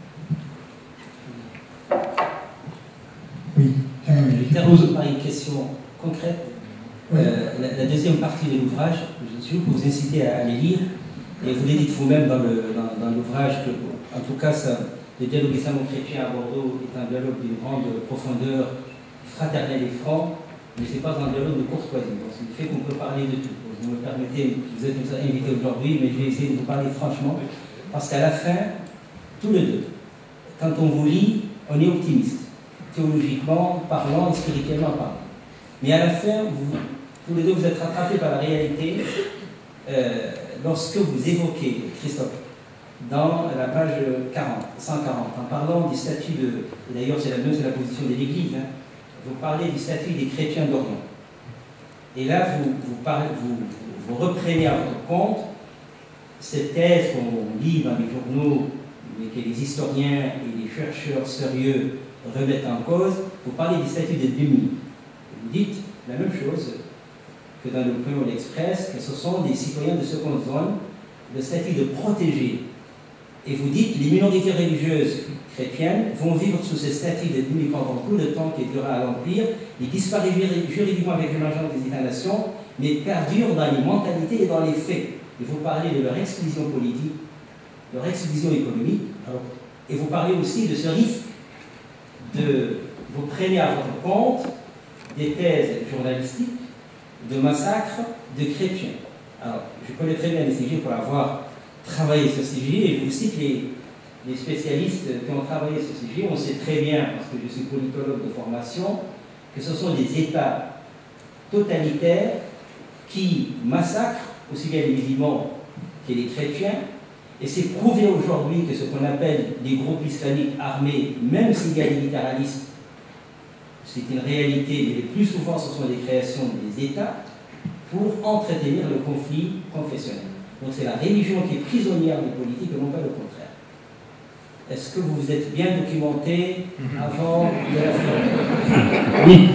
Oui. Je termine par une question concrète. Oui. La deuxième partie de l'ouvrage, je veux vous inciter à les lire, et vous le dites vous-même dans l'ouvrage que, en tout cas, Le dialogue islamo-chrétien à Bordeaux est un dialogue d'une grande profondeur, fraternel et franc, mais ce n'est pas un dialogue de courtoisie. Donc, c'est le fait qu'on peut parler de tout. Vous me permettez, vous êtes invité aujourd'hui, mais je vais essayer de vous parler franchement, parce qu'à la fin, tous les deux, quand on vous lit, on est optimiste, théologiquement parlant et spirituellement parlant. Mais à la fin, tous les deux, vous êtes rattrapés par la réalité lorsque vous évoquez, Christophe, dans la page 140, en parlant du statut et d'ailleurs c'est la position de l'Église, hein, vous parlez du statut des chrétiens d'Orient. Et là, vous reprenez à votre compte cette thèse qu'on lit dans les journaux, mais que les historiens et les chercheurs sérieux remettent en cause. Vous parlez du statut des demi. Vous dites la même chose que dans le Point Express, que ce sont des citoyens de seconde zone, le statut de protégés. Et vous dites les minorités religieuses chrétiennes vont vivre sous ce statut de demi pendant tout le temps qui durera à l'Empire, ils disparaissent juridiquement avec l'émergence des États-nations, mais perdurent dans les mentalités et dans les faits. Et vous parlez de leur exclusion politique, de leur exclusion économique, et vous parlez aussi de ce risque vous prenez à votre compte des thèses journalistiques de massacres de chrétiens. Alors, je connais très bien les CG pour avoir travaillé sur ces sujets, et je vous cite les spécialistes qui ont travaillé sur ces sujets. On sait très bien, parce que je suis politologue de formation, que ce sont des États totalitaires qui massacrent aussi bien les musulmans que les chrétiens. Et c'est prouvé aujourd'hui que ce qu'on appelle les groupes islamiques armés, même s'il y a des littéralistes, c'est une réalité, mais le plus souvent ce sont des créations des États pour entretenir le conflit confessionnel. Donc c'est la religion qui est prisonnière des politiques et non pas le contraire. Est-ce que vous vous êtes bien documenté avant de la fin? Oui.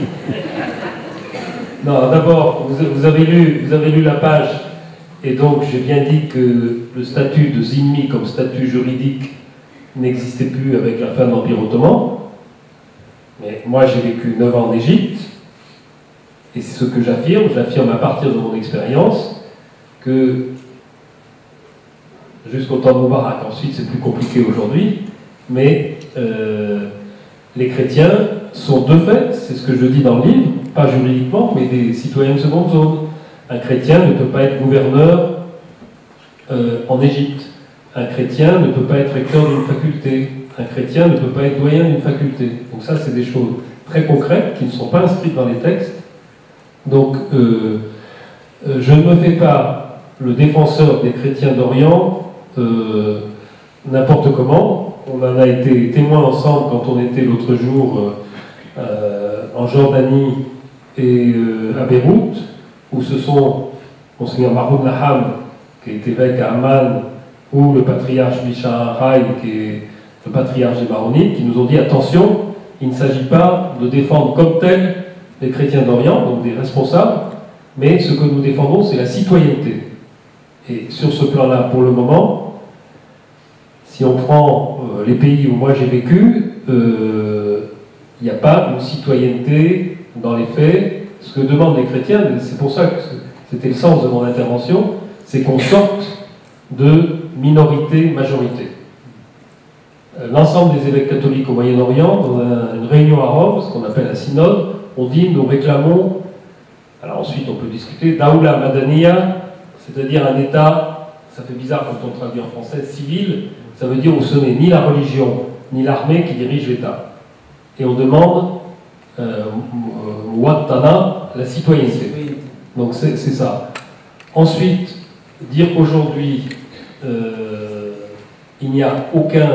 Non, d'abord, vous avez lu la page, et donc j'ai bien dit que le statut de zimmi comme statut juridique n'existait plus avec la fin de l'Empire ottoman. Mais moi j'ai vécu 9 ans en Égypte, et c'est ce que j'affirme à partir de mon expérience, que jusqu'au temps de Moubarak, ensuite c'est plus compliqué aujourd'hui, mais les chrétiens sont de fait, c'est ce que je dis dans le livre, pas juridiquement, mais des citoyens de seconde zone. Un chrétien ne peut pas être gouverneur en Égypte. Un chrétien ne peut pas être recteur d'une faculté. Un chrétien ne peut pas être doyen d'une faculté. Donc ça, c'est des choses très concrètes qui ne sont pas inscrites dans les textes. Donc, je ne me fais pas le défenseur des chrétiens d'Orient n'importe comment. On en a été témoins ensemble quand on était l'autre jour en Jordanie et à Beyrouth, où ce sont Monseigneur Mahmoud Naham, qui est évêque à Amman, ou le patriarche Misha Rai, qui est le patriarche des Maronites, qui nous ont dit attention, il ne s'agit pas de défendre comme tel les chrétiens d'Orient, donc des responsables, mais ce que nous défendons, c'est la citoyenneté. Et sur ce plan-là, pour le moment, si on prend les pays où moi j'ai vécu, il n'y a pas une citoyenneté dans les faits. Ce que demandent les chrétiens, c'est pour ça que c'était le sens de mon intervention, c'est qu'on sorte de minorité-majorité. L'ensemble des évêques catholiques au Moyen-Orient, dans une réunion à Rome, ce qu'on appelle un synode, on dit nous réclamons, alors ensuite on peut discuter, Daoula Madaniya, c'est-à-dire un État, ça fait bizarre quand on traduit en français, civil, ça veut dire où ce n'est ni la religion, ni l'armée qui dirige l'État. Et on demande Muwattana, la citoyenneté. Donc c'est ça. Ensuite, dire qu'aujourd'hui, il n'y a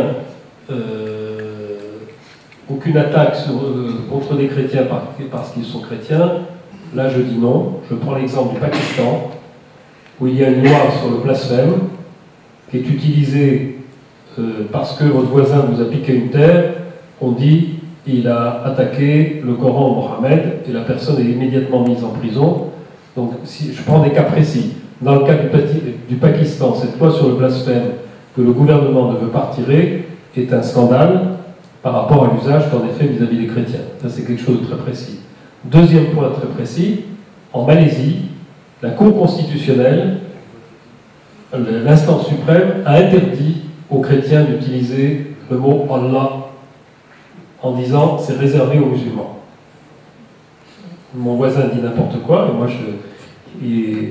aucune attaque contre des chrétiens parce qu'ils sont chrétiens, là je dis non. Je prends l'exemple du Pakistan, où il y a une loi sur le blasphème qui est utilisée parce que votre voisin vous a piqué une terre. On dit il a attaqué le Coran Mohammed et la personne est immédiatement mise en prison. Donc si je prends des cas précis, dans le cas du Pakistan, cette loi sur le blasphème que le gouvernement ne veut pas retirer est un scandale par rapport à l'usage qu'en est fait vis-à-vis des chrétiens. Ça c'est quelque chose de très précis. Deuxième point très précis, en Malaisie, la Cour constitutionnelle, l'instance suprême, a interdit aux chrétiens d'utiliser le mot Allah en disant c'est réservé aux musulmans. Mon voisin dit n'importe quoi, et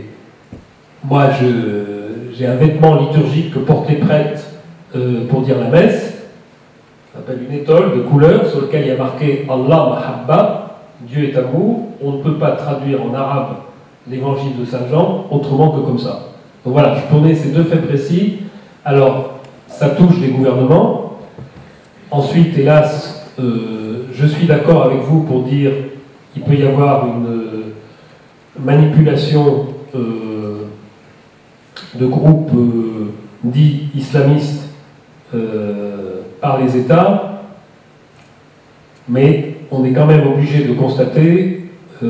j'ai un vêtement liturgique que portent les prêtres pour dire la messe. Ça s'appelle une étole de couleur sur laquelle il y a marqué Allah Mahabba, Dieu est amour. On ne peut pas traduire en arabe l'évangile de Saint Jean autrement que comme ça. Donc voilà, je prenais ces deux faits précis. Alors, ça touche les gouvernements. Ensuite, hélas, je suis d'accord avec vous pour dire qu'il peut y avoir une manipulation de groupes dits islamistes par les États, mais on est quand même obligé de constater,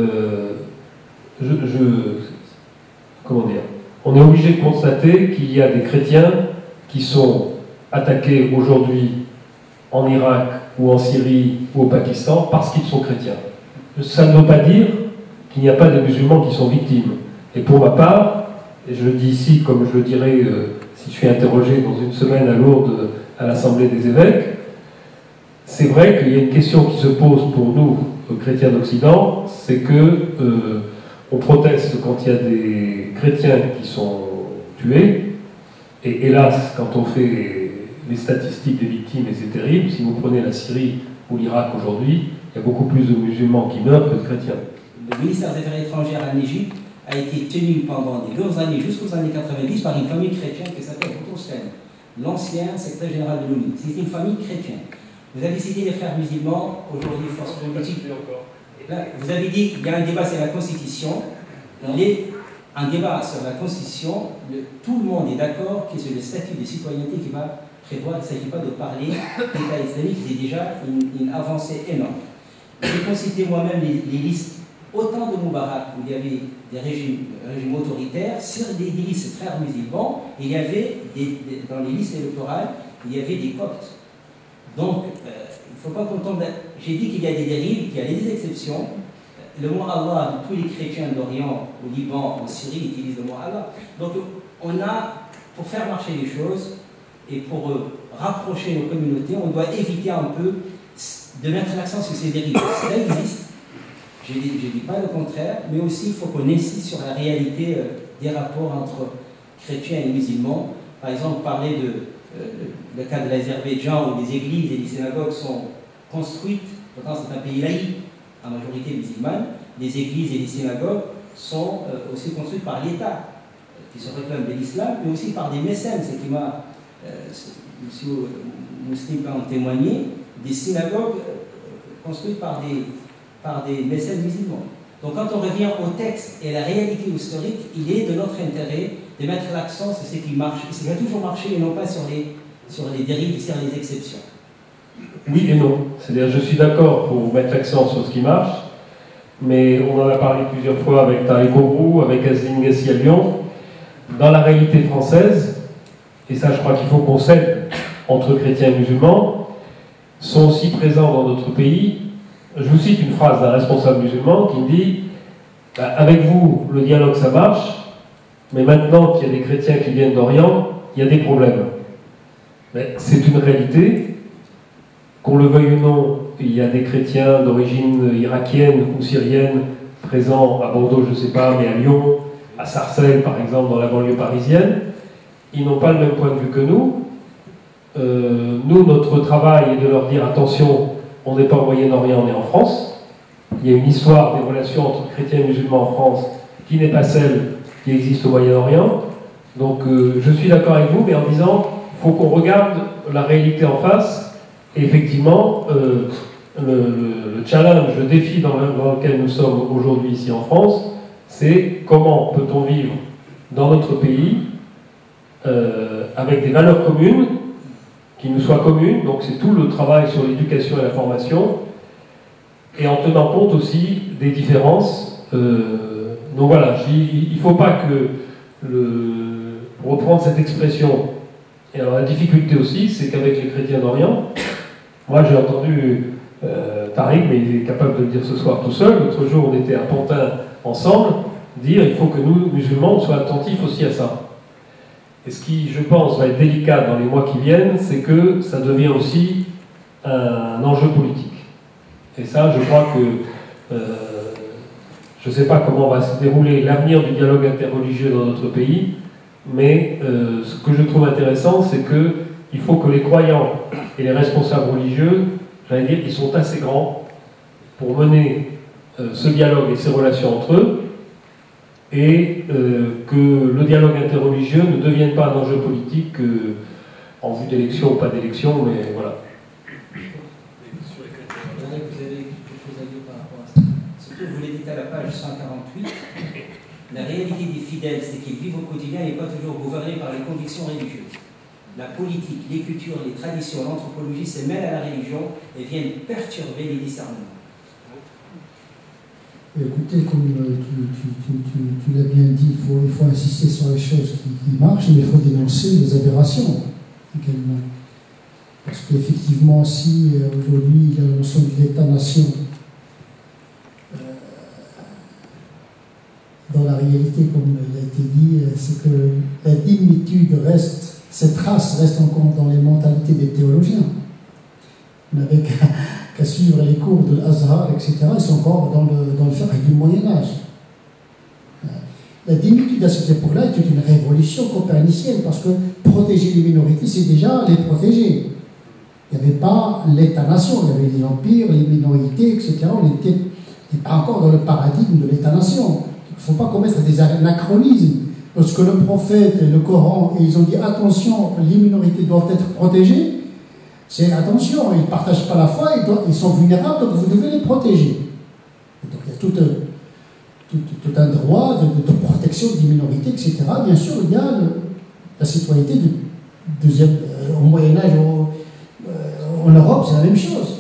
comment dire, on est obligé de constater qu'il y a des chrétiens qui sont attaqués aujourd'hui en Irak ou en Syrie ou au Pakistan parce qu'ils sont chrétiens. Ça ne veut pas dire qu'il n'y a pas de musulmans qui sont victimes. Et pour ma part, et je le dis ici comme je le dirai si je suis interrogé dans une semaine à Lourdes à l'Assemblée des évêques, c'est vrai qu'il y a une question qui se pose pour nous, chrétiens d'Occident, c'est que on proteste quand il y a des chrétiens qui sont tués, et hélas, quand on fait les statistiques des victimes, et c'est terrible, si vous prenez la Syrie ou l'Irak aujourd'hui, il y a beaucoup plus de musulmans qui meurent que de chrétiens. Le ministère des Affaires étrangères en Égypte a été tenu pendant des longues années, jusqu'aux années 90, par une famille chrétienne qui s'appelle Boutros-Ghali, l'ancien secrétaire général de l'ONU. C'est une famille chrétienne. Vous avez cité les frères musulmans, aujourd'hui force politique. Vous avez dit qu'il y a un débat sur la Constitution. Un débat sur la Constitution, tout le monde est d'accord que c'est le statut de citoyenneté qui va prévoir. Il ne s'agit pas de parler d'État islamique, c'est déjà une avancée énorme. J'ai consulté moi-même les listes, autant de Moubarak, où il y avait des régimes autoritaires, sur des listes frères musulmans, et il y avait, dans les listes électorales, il y avait des coptes. Donc, il ne faut pas qu'on tombe. J'ai dit qu'il y a des dérives, qu'il y a des exceptions. Le mot Allah, tous les chrétiens d'Orient, au Liban, en Syrie, utilisent le mot Allah. Donc, on a, pour faire marcher les choses et pour rapprocher nos communautés, on doit éviter un peu de mettre l'accent sur ces dérives. Cela existe, je ne dis pas le contraire, mais aussi il faut qu'on insiste sur la réalité des rapports entre chrétiens et musulmans. Par exemple, parler le cas de l'Azerbaïdjan où les églises et les synagogues sont construites, pourtant c'est un pays laïque, à majorité musulmane, les églises et les synagogues sont aussi construites par l'État, qui se réclame de l'islam, mais aussi par des mécènes, ce qui m'a, M. Mousseline peut en témoigner, des synagogues construites par des mécènes musulmans. Donc quand on revient au texte et à la réalité historique, il est de notre intérêt de mettre l'accent sur ce qui marche, ce qui a toujours marché, et non pas sur les dérives, sur les exceptions. Oui et non. C'est-à-dire, je suis d'accord pour mettre l'accent sur ce qui marche, mais on en a parlé plusieurs fois avec Tariq Obrou, avec Azim Gassi à Lyon. Dans la réalité française, et ça je crois qu'il faut qu'on cède entre chrétiens et musulmans, sont aussi présents dans notre pays. Je vous cite une phrase d'un responsable musulman qui me dit « Avec vous, le dialogue ça marche, mais maintenant qu'il y a des chrétiens qui viennent d'Orient, il y a des problèmes. » Mais c'est une réalité. Qu'on le veuille ou non, il y a des chrétiens d'origine irakienne ou syrienne présents à Bordeaux, je ne sais pas, mais à Lyon, à Sarcelles par exemple, dans la banlieue parisienne. Ils n'ont pas le même point de vue que nous. Nous, notre travail est de leur dire attention, on n'est pas au Moyen-Orient, on est en France. Il y a une histoire des relations entre chrétiens et musulmans en France qui n'est pas celle qui existe au Moyen-Orient. Donc je suis d'accord avec vous, mais en disant il faut qu'on regarde la réalité en face. Et effectivement, le challenge, le défi dans lequel nous sommes aujourd'hui ici en France, c'est comment peut-on vivre dans notre pays avec des valeurs communes, qui nous soient communes, donc c'est tout le travail sur l'éducation et la formation, et en tenant compte aussi des différences. Donc voilà, il ne faut pas que, pour reprendre cette expression, et alors la difficulté aussi, c'est qu'avec les chrétiens d'Orient, moi j'ai entendu Tariq, mais il est capable de le dire ce soir tout seul, l'autre jour on était à Pantin ensemble, dire il faut que nous, musulmans, soyons attentifs aussi à ça. Et ce qui, je pense, va être délicat dans les mois qui viennent, c'est que ça devient aussi un enjeu politique. Et ça, je crois que je ne sais pas comment va se dérouler l'avenir du dialogue interreligieux dans notre pays, mais ce que je trouve intéressant, c'est qu'il faut que les croyants et les responsables religieux, j'allais dire, ils sont assez grands pour mener ce dialogue et ces relations entre eux, et que le dialogue interreligieux ne devienne pas un enjeu politique en vue d'élection ou pas d'élection, mais voilà. Vous l'avez dit à la page 148, la réalité des fidèles, c'est qu'ils vivent au quotidien et pas toujours gouvernés par les convictions religieuses. La politique, les cultures, les traditions, l'anthropologie se mêlent à la religion et viennent perturber les discernements. Écoutez, comme tu l'as bien dit, il faut insister sur les choses qui marchent, mais il faut dénoncer les aberrations également. Parce qu'effectivement, si aujourd'hui il y a la notion de l'État-nation, dans la réalité, comme il a été dit, c'est que la dignitude reste, cette trace reste encore dans les mentalités des théologiens. On n'avait qu'à suivre les cours de l'Azhar, etc. Ils sont encore dans le fiqh du Moyen-Âge. La dignitude à cette époque-là était une révolution copernicienne, parce que protéger les minorités, c'est déjà les protéger. Il n'y avait pas l'État-nation, il y avait les empires, les minorités, etc. On n'était pas encore dans le paradigme de l'État-nation. Il ne faut pas commettre des anachronismes. Lorsque le prophète et le Coran, ils ont dit attention, les minorités doivent être protégées, c'est attention, ils ne partagent pas la foi, ils sont vulnérables, donc vous devez les protéger. Et donc il y a tout un droit de protection des minorités, etc. Bien sûr, il y a la citoyenneté au Moyen-Âge, en Europe, c'est la même chose.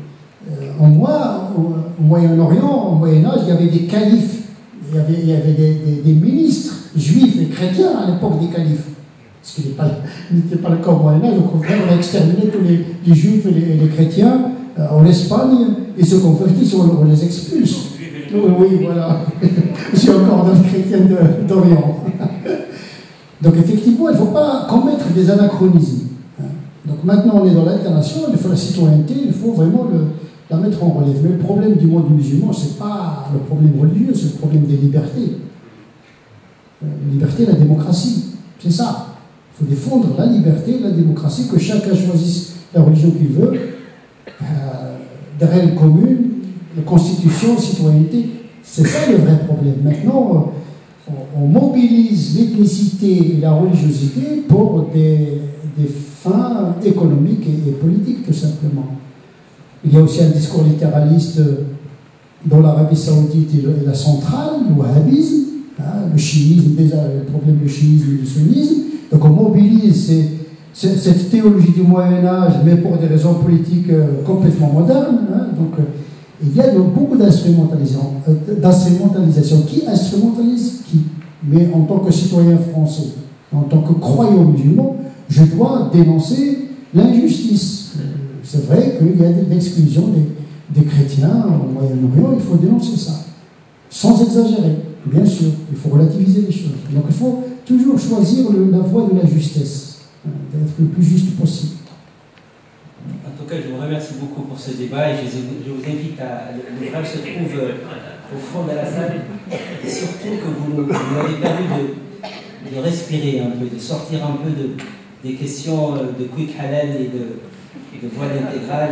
Au Moyen-Orient, au Moyen-Âge, il y avait des califes. Il y avait des ministres juifs et chrétiens à l'époque des califes. Ce qui n'était pas le cas au Moyen-Âge. Au contraire, on a exterminé tous les juifs et les chrétiens en Espagne, et se convertissent, on les expulse. Oui, voilà. Je suis encore dans les chrétiens d'Orient. Donc effectivement, il ne faut pas commettre des anachronismes. Donc maintenant, on est dans l'internation, il faut la citoyenneté, il faut vraiment la mettre en relève. Mais le problème du monde musulman, ce n'est pas le problème religieux, c'est le problème des libertés. La liberté, la démocratie, c'est ça. Il faut défendre la liberté, la démocratie, que chacun choisisse la religion qu'il veut, des règles communes, la constitution, la citoyenneté. C'est ça le vrai problème. Maintenant, on mobilise l'ethnicité et la religiosité pour des fins économiques et politiques, tout simplement. Il y a aussi un discours littéraliste dans l'Arabie Saoudite et la centrale, le wahhabisme, le chiisme, déjà le problème du chiisme et du sunnisme. Donc on mobilise cette théologie du Moyen-Âge, mais pour des raisons politiques complètement modernes. Donc il y a beaucoup d'instrumentalisation. Qui instrumentalise qui? Mais en tant que citoyen français, en tant que croyant musulman, je dois dénoncer l'injustice. C'est vrai qu'il y a l'exclusion des chrétiens au Moyen-Orient, il faut dénoncer ça. Sans exagérer, bien sûr, il faut relativiser les choses. Donc il faut toujours choisir la voie de la justesse, d'être le plus juste possible. En tout cas, je vous remercie beaucoup pour ce débat et je vous invite à... L'ouvrage se trouve au fond de la salle, et surtout que vous m'avez permis de respirer un peu, de sortir un peu des questions de quick halal et de voile intégrale.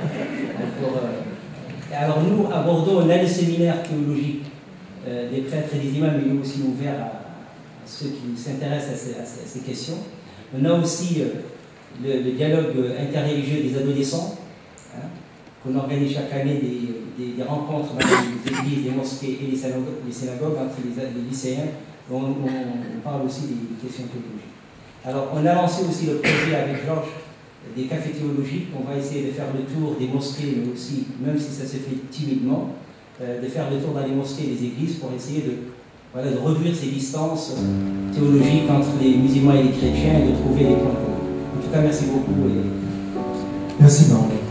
Alors nous, à Bordeaux, on a le séminaire théologique des prêtres et des imams, mais il est aussi ouvert à ceux qui s'intéressent à ces questions. On a aussi le dialogue interreligieux des adolescents, qu'on organise chaque année des rencontres dans les églises, les mosquées et les synagogues entre les lycéens. On parle aussi des questions théologiques. Alors, on a lancé aussi le projet avec Georges des cafés théologiques. On va essayer de faire le tour des mosquées, mais aussi, même si ça se fait timidement, de faire le tour dans les mosquées et les églises pour essayer de réduire ces distances théologiques entre les musulmans et les chrétiens et de trouver les points communs. En tout cas, merci beaucoup. Merci, Marc.